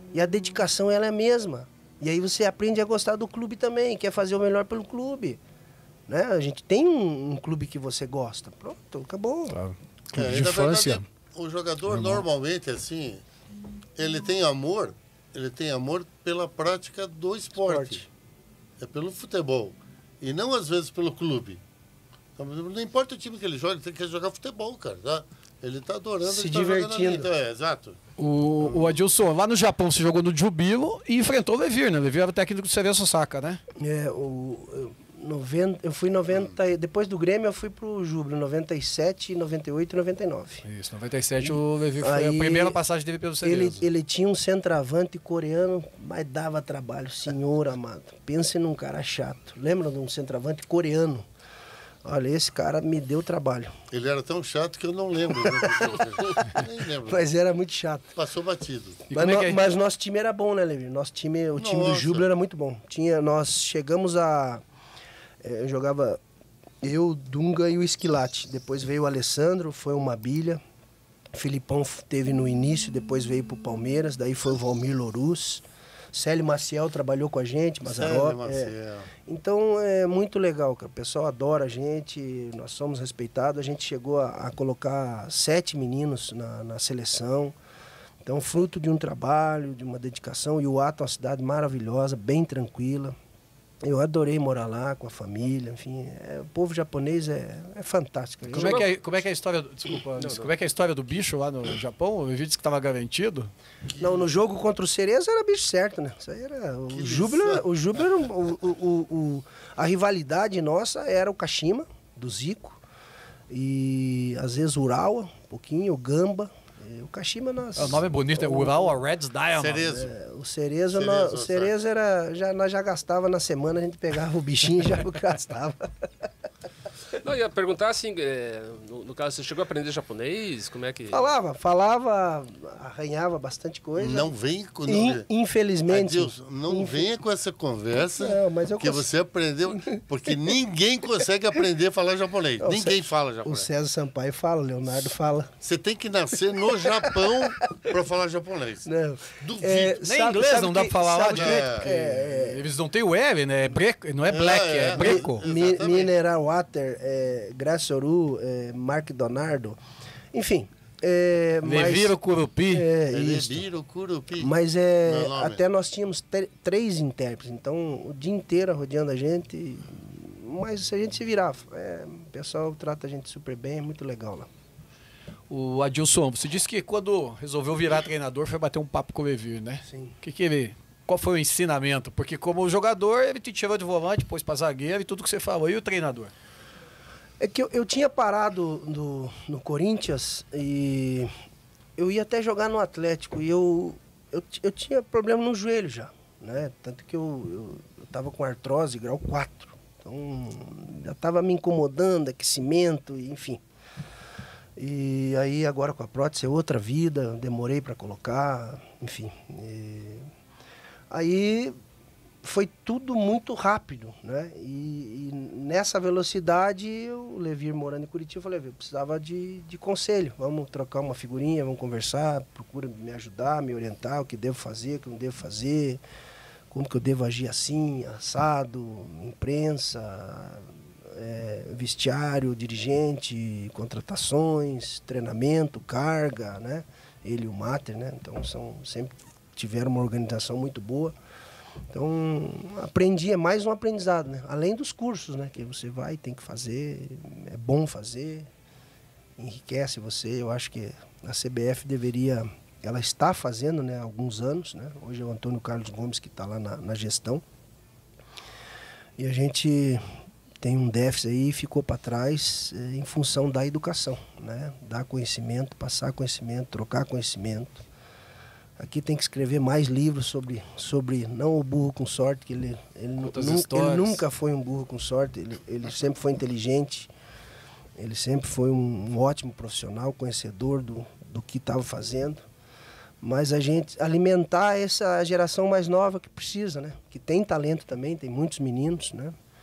E a dedicação ela é a mesma. E aí você aprende a gostar do clube também, quer fazer o melhor pelo clube. Né? A gente tem um, um clube que você gosta. Pronto, acabou. Claro. É, De na infância. verdade, o jogador normalmente, assim, ele tem amor, ele tem amor pela prática do esporte. Esporte. É pelo futebol. E não, às vezes, pelo clube. Então, não importa o time que ele joga, ele tem que jogar futebol, cara. Tá? Ele tá adorando, Se ele tá jogando ali. divertindo. Então, é, exato. O, o Adilson, lá no Japão você jogou no Jubilo e enfrentou o Levir, né? O Levir era o técnico do Cereço Osaka, né? É, o, eu, noventa, eu fui em noventa, depois do Grêmio eu fui pro Júbilo, noventa e sete, noventa e oito e noventa e nove. Isso, noventa e sete o Levir foi Aí, a primeira passagem dele pelo Ele, Cereço. ele tinha um centroavante coreano, mas dava trabalho, senhor amado. Pense num cara chato. Lembra de um centroavante coreano? Olha, esse cara me deu trabalho. Ele era tão chato que eu não lembro. Né? Nem lembro. Mas era muito chato. Passou batido. E Mas, como é no, que é? mas nosso time era bom, né, Levi? Nosso time, o time do Nossa. Júbilo era muito bom. Tinha, nós chegamos a... eh, Eu jogava eu, Dunga e o Esquilate. Depois veio o Alessandro, foi o Mabilha. Filipão teve no início, depois veio pro Palmeiras. Daí foi o Valmir Loruz. Célio Maciel trabalhou com a gente, Mazarop. Célio Maciel. Então é muito legal, cara. O pessoal adora a gente, nós somos respeitados. A gente chegou a, a colocar sete meninos na, na seleção. Então, fruto de um trabalho, de uma dedicação. E o Ato é uma cidade maravilhosa, bem tranquila. Eu adorei morar lá com a família, enfim. É, o povo japonês é, é fantástico. Como é, que é, como é que é a história do, desculpa, Anderson, não. como é que é a história do bicho lá no Japão? O Levir disse que estava garantido. Não, no jogo contra o Cerezo era bicho certo, né? Isso aí era. O Que Júbilo, lição. o Júbilo era um- o, o, o, o- a rivalidade nossa era o Kashima, do Zico. E às vezes o Urawa, um pouquinho, o Gamba. E o Kashima nós. O nome é bonito, é Ural a Reds Diamond. Cerezo. É, o Cerezo, Cerezo, nós- o sabe? Cerezo era. Já, nós já gastava na semana, a gente pegava o bichinho e já gastava. Não, eu ia perguntar assim, é, no, no caso, você chegou a aprender japonês? Como é que... Falava, falava, arranhava bastante coisa. Não vem com... In- Não, infelizmente. Adilson, não inf- venha com essa conversa Não, mas eu que cons- você aprendeu, porque ninguém consegue aprender a falar japonês. Não, ninguém Cé- fala O japonês. César Sampaio fala, o Leonardo fala. Você tem que nascer no Japão para falar japonês. Não. Duvido. É, Nem sabe- inglês sabe não dá que- pra falar lá sabe direito, que- porque é, eles não têm o L, né? É breco, não é black, é, é, breco. é. Mi- Exatamente. Mineral Water, é, Grassoru, é, Mark Donardo, enfim. É, mas, Levira o Curupi. é, isso. Elebiro Curupi. Mas é, Meu nome. até nós tínhamos tre- três intérpretes, então o dia inteiro rodeando a gente, mas a gente se virava. É, o pessoal trata a gente super bem, é muito legal lá. O Adilson, você disse que quando resolveu virar treinador foi bater um papo com o Levir, né? Sim. O que que ele... Qual foi o ensinamento? Porque como jogador, ele te tirou de volante, pôs pra zagueiro e tudo que você falou. E o treinador? É que eu, eu tinha parado no, no Corinthians e eu ia até jogar no Atlético e eu, eu, ti- eu tinha problema no joelho já, né? Tanto que eu, eu, eu tava com artrose grau quatro. Então já tava me incomodando, aquecimento, e, enfim. E aí agora com a prótese é outra vida, demorei para colocar, enfim. E aí foi tudo muito rápido, né? E, e nessa velocidade, o Levir morando em Curitiba, eu falei, eu precisava de, de conselho. Vamos trocar uma figurinha, vamos conversar, procura me ajudar, me orientar, o que devo fazer, o que não devo fazer, como que eu devo agir assim, assado, imprensa, é, vestiário, dirigente, contratações, treinamento, carga, né? Ele e o Mater, né? Então são, sempre tiveram uma organização muito boa. Então, aprendi, é mais um aprendizado, né? Além dos cursos, né? Que você vai, tem que fazer, é bom fazer, enriquece você. Eu acho que a C B F deveria, ela está fazendo, né? Há alguns anos, né? Hoje é o Antônio Carlos Gomes que está lá na, na gestão. E a gente tem um déficit aí e ficou para trás eh, em função da educação, né? Dar conhecimento, passar conhecimento, trocar conhecimento. Aqui tem que escrever mais livros sobre, sobre não o burro com sorte, que ele, ele, nu- Outras nu- ele histórias. nunca foi um burro com sorte, ele, ele sempre foi inteligente, ele sempre foi um, um ótimo profissional, conhecedor do, do que estava fazendo. Mas a gente alimentar essa geração mais nova que precisa, né? Que tem talento também, tem muitos meninos, né?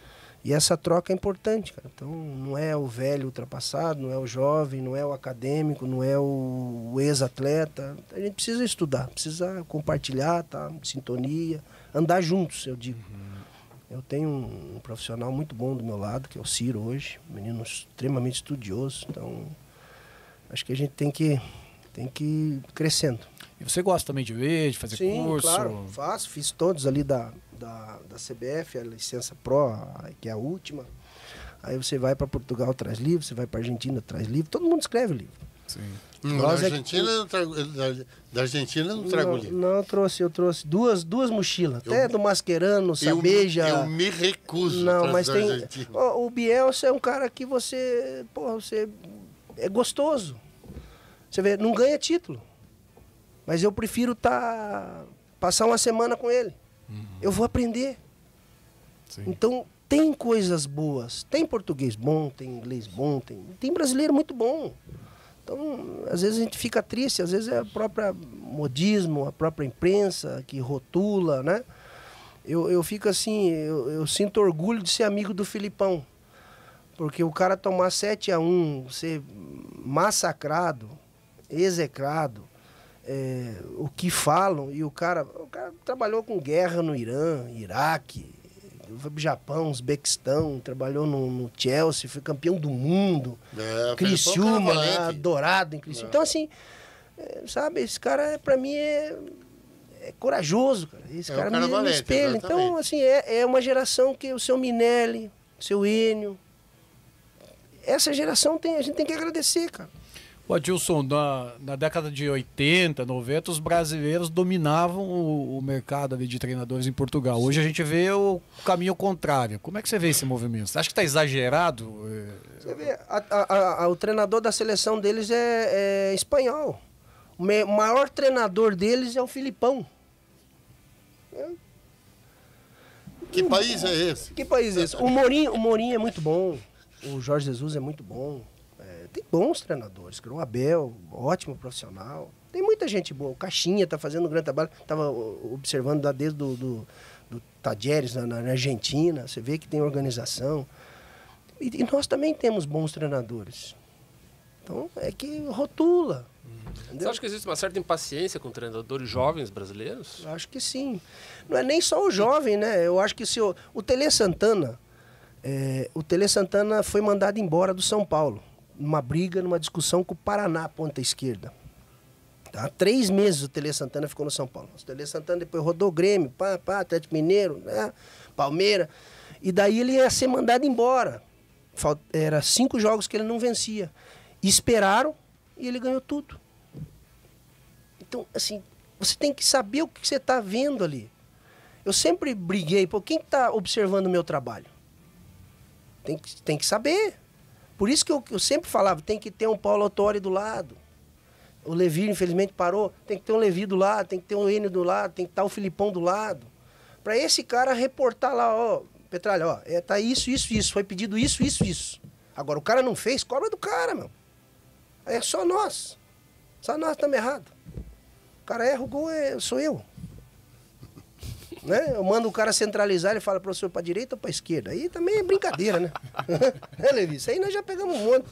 E essa troca é importante, cara. Então, não é o velho ultrapassado, não é o jovem, não é o acadêmico, não é o, o ex-atleta. A gente precisa estudar, precisa compartilhar, tá? Sintonia, andar juntos, eu digo. Uhum. Eu tenho um, um profissional muito bom do meu lado, que é o Ciro hoje, um menino extremamente estudioso. Então, acho que a gente tem que, tem que ir crescendo. E você gosta também de ver, de fazer Sim, curso? Claro, faço, fiz todos ali da, da, da C B F, a licença Pro, a, que é a última. Aí você vai para Portugal, traz livro, você vai para Argentina, traz livro, todo mundo escreve livro. Sim. Hum, da, Argentina, é que... trago, da, da Argentina eu não trago não, livro. Não, eu trouxe, eu trouxe duas, duas mochilas, eu, até do Mascherano, Sabeja. Eu, eu me recuso não, a mas tem, Argentina. ó, o Bielsa é um cara que você, porra, você é gostoso. Você vê, não ganha título. Mas eu prefiro tá, passar uma semana com ele. Uhum. Eu vou aprender. Sim. Então, tem coisas boas. Tem português bom, tem inglês bom, tem, tem brasileiro muito bom. Então, às vezes a gente fica triste, às vezes é o próprio modismo, a própria imprensa que rotula, né? Eu, eu fico assim, eu, eu sinto orgulho de ser amigo do Filipão. Porque o cara tomar sete a um, ser massacrado, execrado, É, o que falam, e o cara, o cara trabalhou com guerra no Irã, Iraque, foi pro Japão, Uzbequistão, trabalhou no, no Chelsea, foi campeão do mundo, é, Criciúma, adorado em Criciúma. É. Então, assim, é, sabe, esse cara, pra mim, é, é corajoso, cara. Esse é cara, cara me, valente, me espelha. Exatamente. Então, assim, é, é uma geração que o seu Minelli, seu Enio, essa geração tem, a gente tem que agradecer, cara. O Adilson, na, na década de oitenta, noventa, os brasileiros dominavam o, o mercado ali de treinadores em Portugal. Hoje a gente vê o caminho contrário. Como é que você vê esse movimento? Você acha que está exagerado? Você vê, a, a, a, o treinador da seleção deles é, é espanhol. O, me, o maior treinador deles é o Filipão. É. Que país é esse? Que país é esse? O Mourinho, o Mourinho é muito bom. O Jorge Jesus é muito bom. Tem bons treinadores, o Abel, ótimo profissional. Tem muita gente boa. O Caixinha está fazendo um grande trabalho. Estava observando da desde do, do, do Tadieres na, na Argentina. Você vê que tem organização. E, e nós também temos bons treinadores. Então, é que rotula. Entendeu? Você acha que existe uma certa impaciência com treinadores jovens brasileiros? Eu acho que sim. Não é nem só o jovem, né? Eu acho que se o, o Tele Santana, é, o Tele Santana foi mandado embora do São Paulo. Numa briga, numa discussão com o Paraná, ponta esquerda. Tá? Três meses o Tele Santana ficou no São Paulo. O Tele Santana depois rodou o Grêmio, pá, pá, Atlético Mineiro, né? Palmeiras. E daí ele ia ser mandado embora. Era cinco jogos que ele não vencia. Esperaram e ele ganhou tudo. Então, assim, você tem que saber o que você está vendo ali. Eu sempre briguei, pô, quem está observando o meu trabalho? Tem que, tem que saber. Por isso que eu, eu sempre falava, tem que ter um Paulo Autori do lado. O Levi, infelizmente, parou. Tem que ter um Levi do lado, tem que ter um Enio do lado, tem que estar o Filipão do lado. Para esse cara reportar lá, ó, Petralha, ó, é, tá isso, isso, isso, foi pedido isso, isso, isso. Agora, o cara não fez, cobra do cara, meu. É só nós. Só nós estamos errados. O cara erra, o gol é, sou eu. Né? Eu mando o cara centralizar, ele fala, professor, para direita ou para esquerda? Aí também é brincadeira, né? É, Levi? Isso aí nós já pegamos um monte.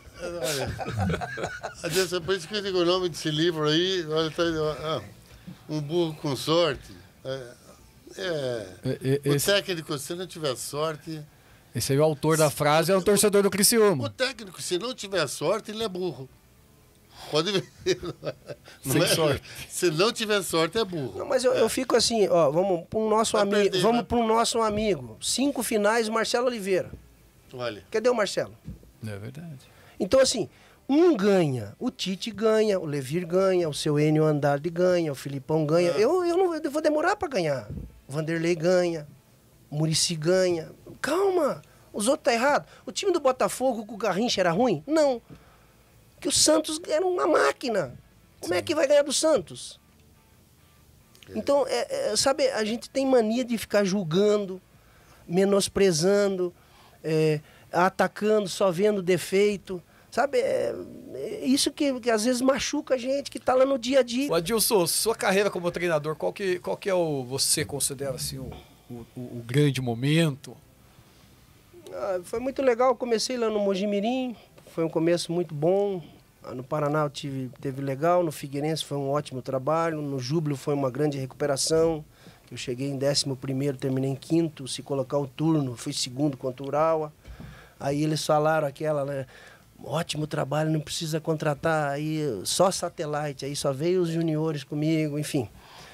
Olha, por isso que eu digo o nome desse livro aí, olha, tá, ah, Um Burro com Sorte. É, é, esse, o técnico, se não tiver sorte... Esse aí, o autor da frase, é um torcedor do Criciúma. O técnico, se não tiver sorte, ele é burro. Pode ver. Sem é, sorte. Se não tiver sorte, é burro. Não, mas eu, é. eu fico assim, ó, vamos para o nosso amigo. Perder, vamos vai... para o nosso amigo. Cinco finais, Marcelo Oliveira. Olha. Cadê o Marcelo? É verdade. Então, assim, um ganha. O Tite ganha, o Levir ganha, o seu Enio Andrade ganha, o Filipão ganha. Ah. Eu, eu não eu vou demorar para ganhar. O Vanderlei ganha, o Muricy ganha. Calma, os outros tá errado. O time do Botafogo com o Garrincha era ruim? Não. Que o Santos era uma máquina. Como Sim. é que vai ganhar do Santos? É. Então, é, é, sabe, a gente tem mania de ficar julgando, menosprezando, é, atacando, só vendo defeito. Sabe, é, é isso que, que às vezes machuca a gente, que está lá no dia a dia. O Adilson, sua carreira como treinador, qual que, qual que é o, você considera assim, o, o, o grande momento? Ah, foi muito legal, eu comecei lá no Mojimirim, foi um começo muito bom. No Paraná eu tive, teve legal, no Figueirense foi um ótimo trabalho, no Júbilo foi uma grande recuperação. Eu cheguei em décimo primeiro, terminei em quinto, se colocar o turno, fui segundo contra o Urawa. Aí eles falaram aquela, né, ótimo trabalho, não precisa contratar, aí só satélite, aí só veio os juniores comigo, enfim.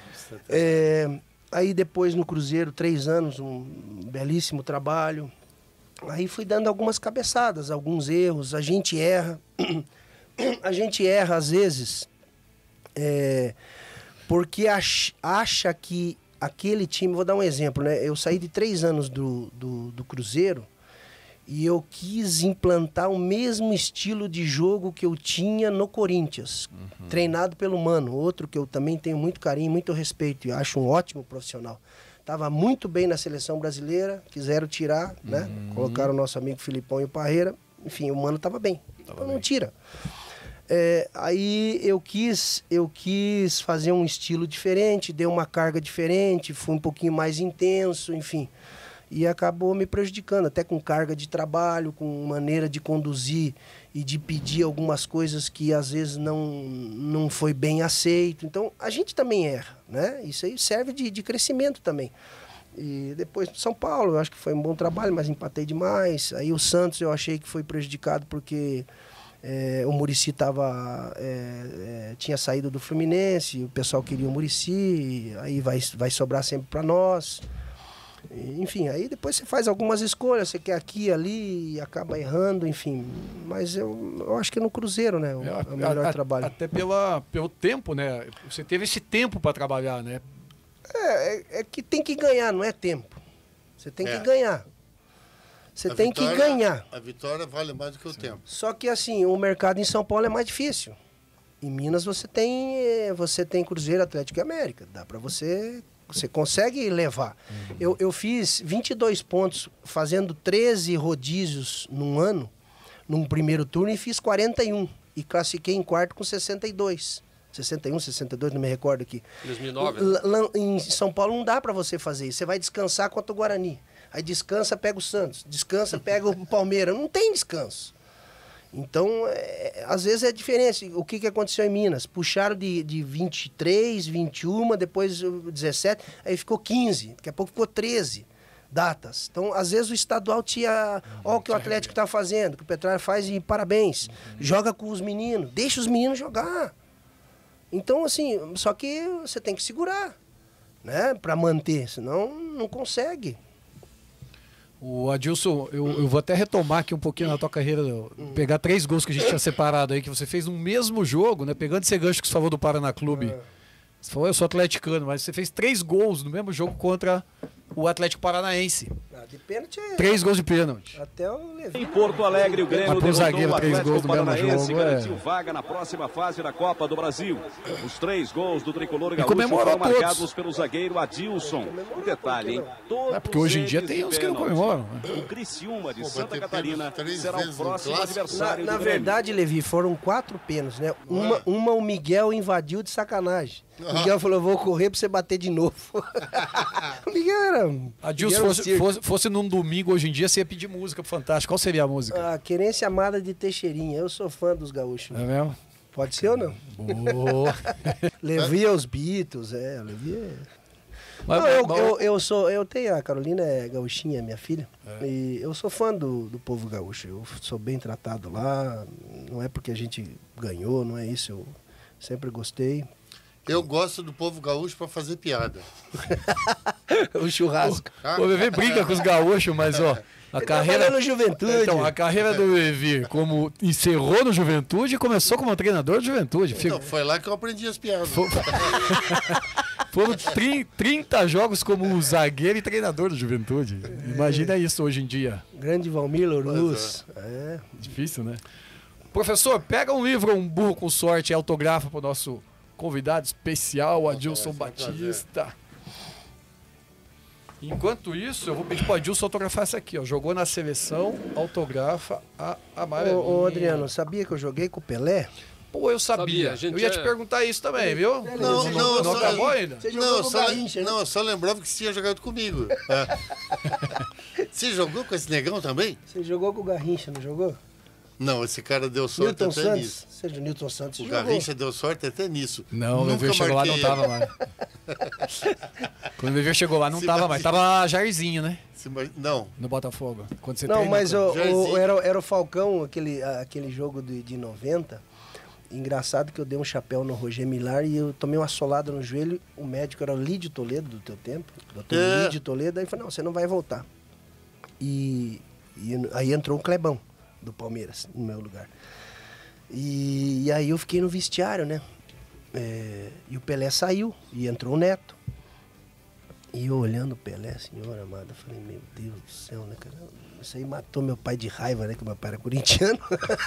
É, aí depois no Cruzeiro, três anos, um belíssimo trabalho. Aí fui dando algumas cabeçadas, alguns erros, a gente erra. A gente erra às vezes é, porque ach, acha que aquele time... Vou dar um exemplo, né? Eu saí de três anos do, do, do Cruzeiro e eu quis implantar o mesmo estilo de jogo que eu tinha no Corinthians, uhum. treinado pelo Mano, outro que eu também tenho muito carinho, muito respeito e acho um ótimo profissional. Estava muito bem na seleção brasileira, quiseram tirar, uhum. né? Colocaram o nosso amigo Filipão e o Parreira. Enfim, o Mano estava bem, tava então bem. Não tira. É, aí eu quis, eu quis fazer um estilo diferente, dei uma carga diferente, fui um pouquinho mais intenso, enfim. E acabou me prejudicando, até com carga de trabalho, com maneira de conduzir e de pedir algumas coisas que às vezes não, não foi bem aceito. Então, a gente também erra, né? Isso aí serve de, de crescimento também. E depois no São Paulo, eu acho que foi um bom trabalho, mas empatei demais. Aí o Santos eu achei que foi prejudicado porque... É, o Muricy tava, é, é, tinha saído do Fluminense, o pessoal queria o Muricy, aí vai, vai sobrar sempre para nós. E, enfim, aí depois você faz algumas escolhas, você quer aqui, ali, e acaba errando, enfim. Mas eu, eu acho que é no Cruzeiro, né? O, é, o melhor a, trabalho. Até pela, pelo tempo, né? Você teve esse tempo para trabalhar, né? É, é, é que tem que ganhar, não é tempo. Você tem é. que ganhar. Você a tem vitória, que ganhar. A vitória vale mais do que o Sim. tempo. Só que assim, o mercado em São Paulo é mais difícil. Em Minas você tem, você tem Cruzeiro, Atlético e América. Dá para você, você consegue levar. Uhum. Eu, eu fiz vinte e dois pontos fazendo treze rodízios num ano, num primeiro turno, e fiz quarenta e um. E classifiquei em quarto com sessenta e dois. sessenta e um, sessenta e dois, não me recordo aqui. dois mil e nove. Lá, em São Paulo não dá para você fazer isso. Você vai descansar contra o Guarani. Aí descansa, pega o Santos. Descansa, pega o Palmeiras. Não tem descanso. Então, é, às vezes é diferente. O que, que aconteceu em Minas? Puxaram de, de vinte e três, vinte e um, depois dezessete, aí ficou quinze. Daqui a pouco ficou treze datas. Então, às vezes o estadual tinha... Olha o que o Atlético está fazendo, que o Petróleo faz e parabéns. Joga com os meninos. Deixa os meninos jogar. Então, assim, só que você tem que segurar, né? Para manter, senão não consegue. O Adilson, eu, eu vou até retomar aqui um pouquinho na tua carreira, pegar três gols que a gente tinha separado aí, que você fez no mesmo jogo, né? Pegando esse gancho que você falou do Paraná Clube. Você falou, eu sou atleticano, mas você fez três gols no mesmo jogo contra o Atlético Paranaense. Ah, de pênalti é... Três gols de pênalti. Até o Levi. Em Porto Alegre, o Grêmio derrotou zagueiro, o três Atlético gols no mesmo Paranaense jogo, e garantiu é. vaga na próxima fase da Copa do Brasil. Os três gols do tricolor gaúcho comemorou foram todos. marcados pelo zagueiro Adilson. O detalhe, hein? Todos É porque hoje em dia eles tem de uns que não pênalti. comemoram. Né? O Criciúma de Pô, Santa bater Catarina três será o vezes no próximo clássico. adversário Na, na do Grêmio. verdade, Levi, foram quatro pênaltis, né? Uma, uma o Miguel invadiu de sacanagem. O Miguel falou, vou correr pra você bater de novo. O Miguel era... Adilson, Miguel fosse, fosse, fosse num domingo hoje em dia, você ia pedir música pro Fantástico. Qual seria a música? A Querência Amada de Teixeirinha. Eu sou fã dos gaúchos. É mesmo? Pode ser ou não? Boa. Levi aos Beatles, é. Levi é... Mas, Não, eu, mas- eu, eu sou, eu tenho, a Carolina é gaúchinha, minha filha, e eu sou fã do, do povo gaúcho, eu sou bem tratado lá, não é porque a gente ganhou, não é isso, eu sempre gostei. Eu gosto do povo gaúcho para fazer piada. O churrasco. O Levi brinca com os gaúchos, mas ó, a Ele carreira... trabalhou no Juventude. Então, a carreira do Levi como encerrou no Juventude e começou como treinador de Juventude. Então, foi lá que eu aprendi as piadas. Foram tri- trinta jogos como zagueiro e treinador do Juventude. Imagina isso hoje em dia. Grande Valmir Louruz. É. Difícil, né? Professor, pega um livro, um burro com sorte e autografa para o nosso convidado especial, Adilson Batista. Enquanto isso, eu vou pedir para o Adilson autografar essa aqui. Ó. Jogou na seleção, autografa a amarelinha. Ô, ô, Adriano, sabia que eu joguei com o Pelé? Pô, eu sabia. Sabia, a gente eu ia é- te perguntar isso também, viu? Não, Você não, jogou- eu não só- acabou ainda? Você jogou Não, eu no só, Garrincha, né? não, eu só lembrava que você tinha jogado comigo. É. Você jogou com esse negão também? Você jogou com o Garrincha, não jogou? Não, esse cara deu sorte Newton até Santos. nisso. Seja, o Newton Santos O jogou. Garrincha deu sorte até nisso. Não, o Nunca Lever chegou lá, não marquei tava mais. Quando o Lever chegou lá, não Se tava imagina. mais. Tava Jairzinho, né? Se ima- Não, No Botafogo. Quando você Não, treina, mas cara. o, o- Jairzinho. era, era o Falcão, aquele, aquele jogo de, de noventa. Engraçado que eu dei um chapéu no Roger Millar e eu tomei uma solada no joelho. O médico era o Lídio Toledo, do teu tempo. doutor É. Lídio Toledo. Aí falou, não, você não vai voltar. E, e aí entrou o Clebão, do Palmeiras, no meu lugar. E, e aí eu fiquei no vestiário, né? É, e o Pelé saiu e entrou o Neto. E eu olhando o Pelé, senhora amada, eu falei, meu Deus do céu, né, cara? Isso aí matou meu pai de raiva, né? Que meu pai era corintiano.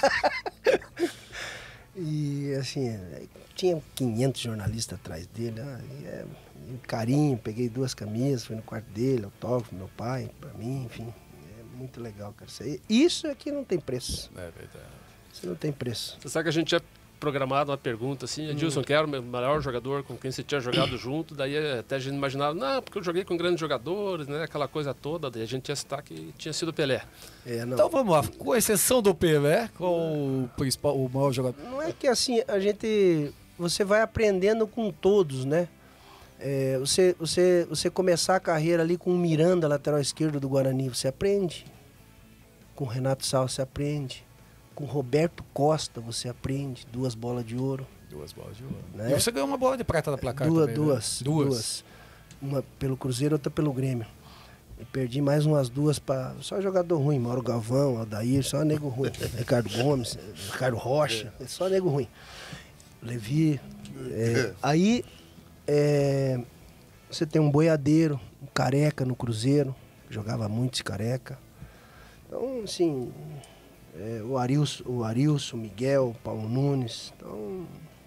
E assim, aí tinha quinhentos jornalistas atrás dele. Ah, e é, e carinho, peguei duas camisas, fui no quarto dele, autógrafo, meu pai, pra mim, enfim. É muito legal, cara. Isso, aí, isso aqui não tem preço. É verdade. Isso não tem preço. Você sabe que a gente tinha programado uma pergunta assim, Edilson, que era o melhor jogador com quem você tinha jogado junto, daí até a gente imaginava, não, porque eu joguei com grandes jogadores, né, aquela coisa toda, daí a gente ia citar que tinha sido o Pelé. É, não. Então vamos lá, com exceção do Pelé, qual o principal, o maior jogador? Não é que assim, a gente. Você vai aprendendo com todos, né? É, você, você, você começar a carreira ali com o Miranda, lateral esquerdo do Guarani, você aprende. Com o Renato Sal, você aprende. Com o Roberto Costa, você aprende. Duas bolas de ouro. Duas bolas de ouro. Né? E você ganhou uma bola de prata da placar duas, também, duas, né? Duas. duas. Uma pelo Cruzeiro, outra pelo Grêmio. E perdi mais umas duas para só jogador ruim. Mauro Galvão, Aldair, só nego ruim. Ricardo Gomes, Ricardo Rocha, só nego ruim. Levi. É, aí é, você tem um boiadeiro, um Careca no Cruzeiro. Jogava muito esse Careca. Então, assim, é, o Arilson, o Arilson, o Miguel, o Paulo Nunes. Então,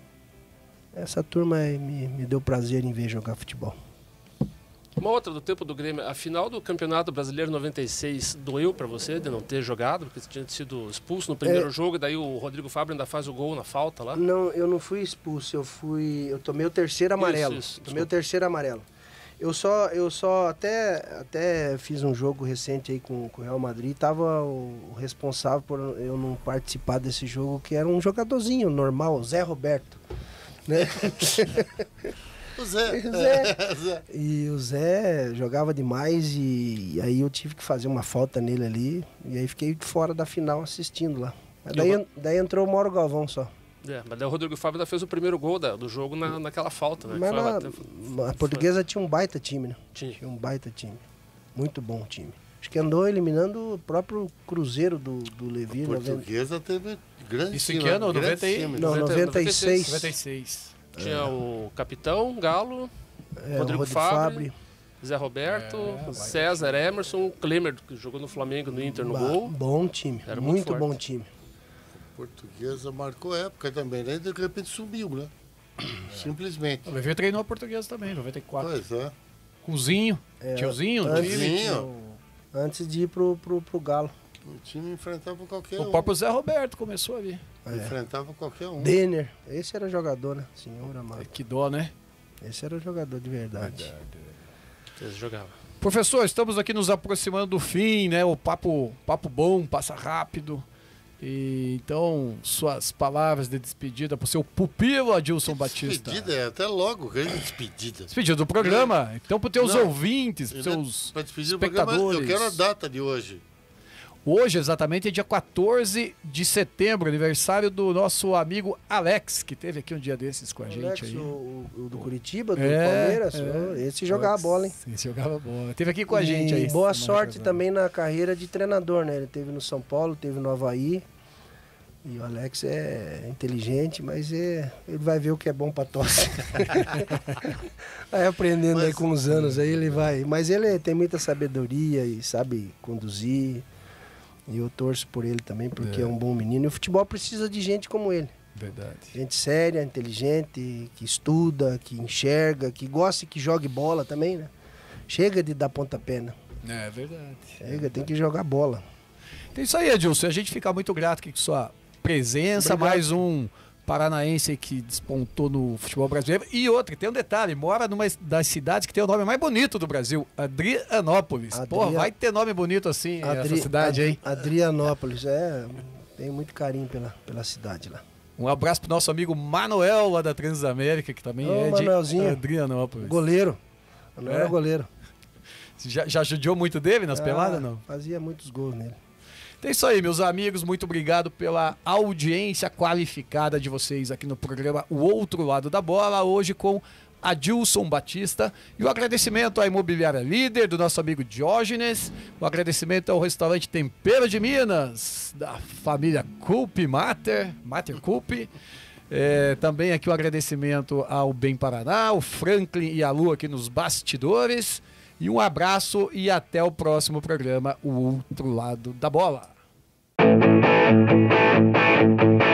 essa turma me, me deu prazer em ver jogar futebol. Uma outra do tempo do Grêmio, a final do Campeonato Brasileiro noventa e seis doeu pra você de não ter jogado, porque você tinha sido expulso no primeiro É. jogo, daí o Rodrigo Fábio ainda faz o gol na falta lá. Não, eu não fui expulso, eu fui. Eu tomei o terceiro amarelo. Isso, isso, tomei o desculpa. terceiro amarelo. Eu só, eu só até, até fiz um jogo recente aí com, com o Real Madrid, tava o, o responsável por eu não participar desse jogo, que era um jogadorzinho normal, o Zé Roberto. Né? o Zé. O Zé. Zé. E o Zé jogava demais e, e aí eu tive que fazer uma falta nele ali, e aí fiquei fora da final assistindo lá. Mas daí, daí entrou o Mauro Galvão só. É, mas daí o Rodrigo Fábio ainda fez o primeiro gol da- do jogo na, naquela falta, né? que Mas foi na- até- a portuguesa tinha um baita time, né? Tinha. Tinha um baita time. Muito bom time. Acho que andou eliminando o próprio Cruzeiro do, do Levi. A portuguesa teve grande Isso em time, que ano? grande noventa e- time, né? Não, noventa e seis. noventa e seis. Tinha o capitão, Galo, É, Rodrigo o Rodrigo Fábio, Zé Roberto, É, César, Emerson, Klemer, que jogou no Flamengo, no Inter, no Ba- gol. Bom time. Era muito muito forte. bom time. Portuguesa marcou época também, né? De repente subiu, né? Simplesmente. O Levi treinou a portuguesa também, noventa e quatro. Pois é. Cozinho, É, tiozinho, no antes- time. Tiozinho. Antes de ir pro, pro, pro Galo. O time enfrentava qualquer O um. próprio Zé Roberto começou ali. É. Enfrentava qualquer um. Denner. Esse era jogador, né? Senhor amado. Que dó, né? Esse era jogador de verdade. Eles jogavam. Professor, estamos aqui nos aproximando do fim, né? O papo, papo bom, passa rápido. E, então, suas palavras de despedida para o seu pupilo Adilson Batista. Despedida, é até logo, grande despedida. Despedida do programa. Então, para os teus Não, ouvintes, para os seus Para despedir do programa, eu espectadores. quero a data de hoje. Hoje, exatamente, é dia quatorze de setembro, aniversário do nosso amigo Alex, que esteve aqui um dia desses com a gente Alex, aí. o, o do Curitiba, do É, Palmeiras. é. ó, Esse jogava bola, hein? Esse jogava bola. Teve aqui com a gente aí. E boa semana sorte retrasada. também na carreira de treinador, né? Ele teve no São Paulo, teve no Havaí. E o Alex é inteligente, mas é, ele vai ver o que é bom pra tosse. Vai aprendendo Mas- aí com os anos, aí ele vai. Mas ele tem muita sabedoria e sabe conduzir. E eu torço por ele também, porque é, É. um bom menino. E o futebol precisa de gente como ele. Verdade. Gente séria, inteligente, que estuda, que enxerga, que gosta e que jogue bola também, né? Chega de dar pontapé, né? É verdade. Chega, tem que jogar bola. Então é isso aí, Adilson. A gente fica muito grato aqui com sua presença. Obrigado. Mais um paranaense que despontou no futebol brasileiro. E outra, tem um detalhe, mora numa das cidades que tem o nome mais bonito do Brasil, Adrianópolis. Adria... Pô, vai ter nome bonito assim, Adri... essa cidade, hein? Adrianópolis, é, tenho muito carinho pela, pela cidade lá. Um abraço pro nosso amigo Manuel, lá da Transamérica, que também Ô, é Manuelzinho, de Adrianópolis. Goleiro, Manuel É? era goleiro. Já, já judiou muito dele nas Ah, peladas, não? Fazia muitos gols nele. Então é isso aí, meus amigos. Muito obrigado pela audiência qualificada de vocês aqui no programa O Outro Lado da Bola, hoje com Adilson Batista. E o agradecimento à Imobiliária Líder, do nosso amigo Diógenes. O agradecimento ao restaurante Tempero de Minas, da família Culpe Mater, Mater Culpe. É, também aqui o agradecimento ao Bem Paraná, o Franklin e a Lu aqui nos bastidores. E um abraço e até o próximo programa, O Outro Lado da Bola.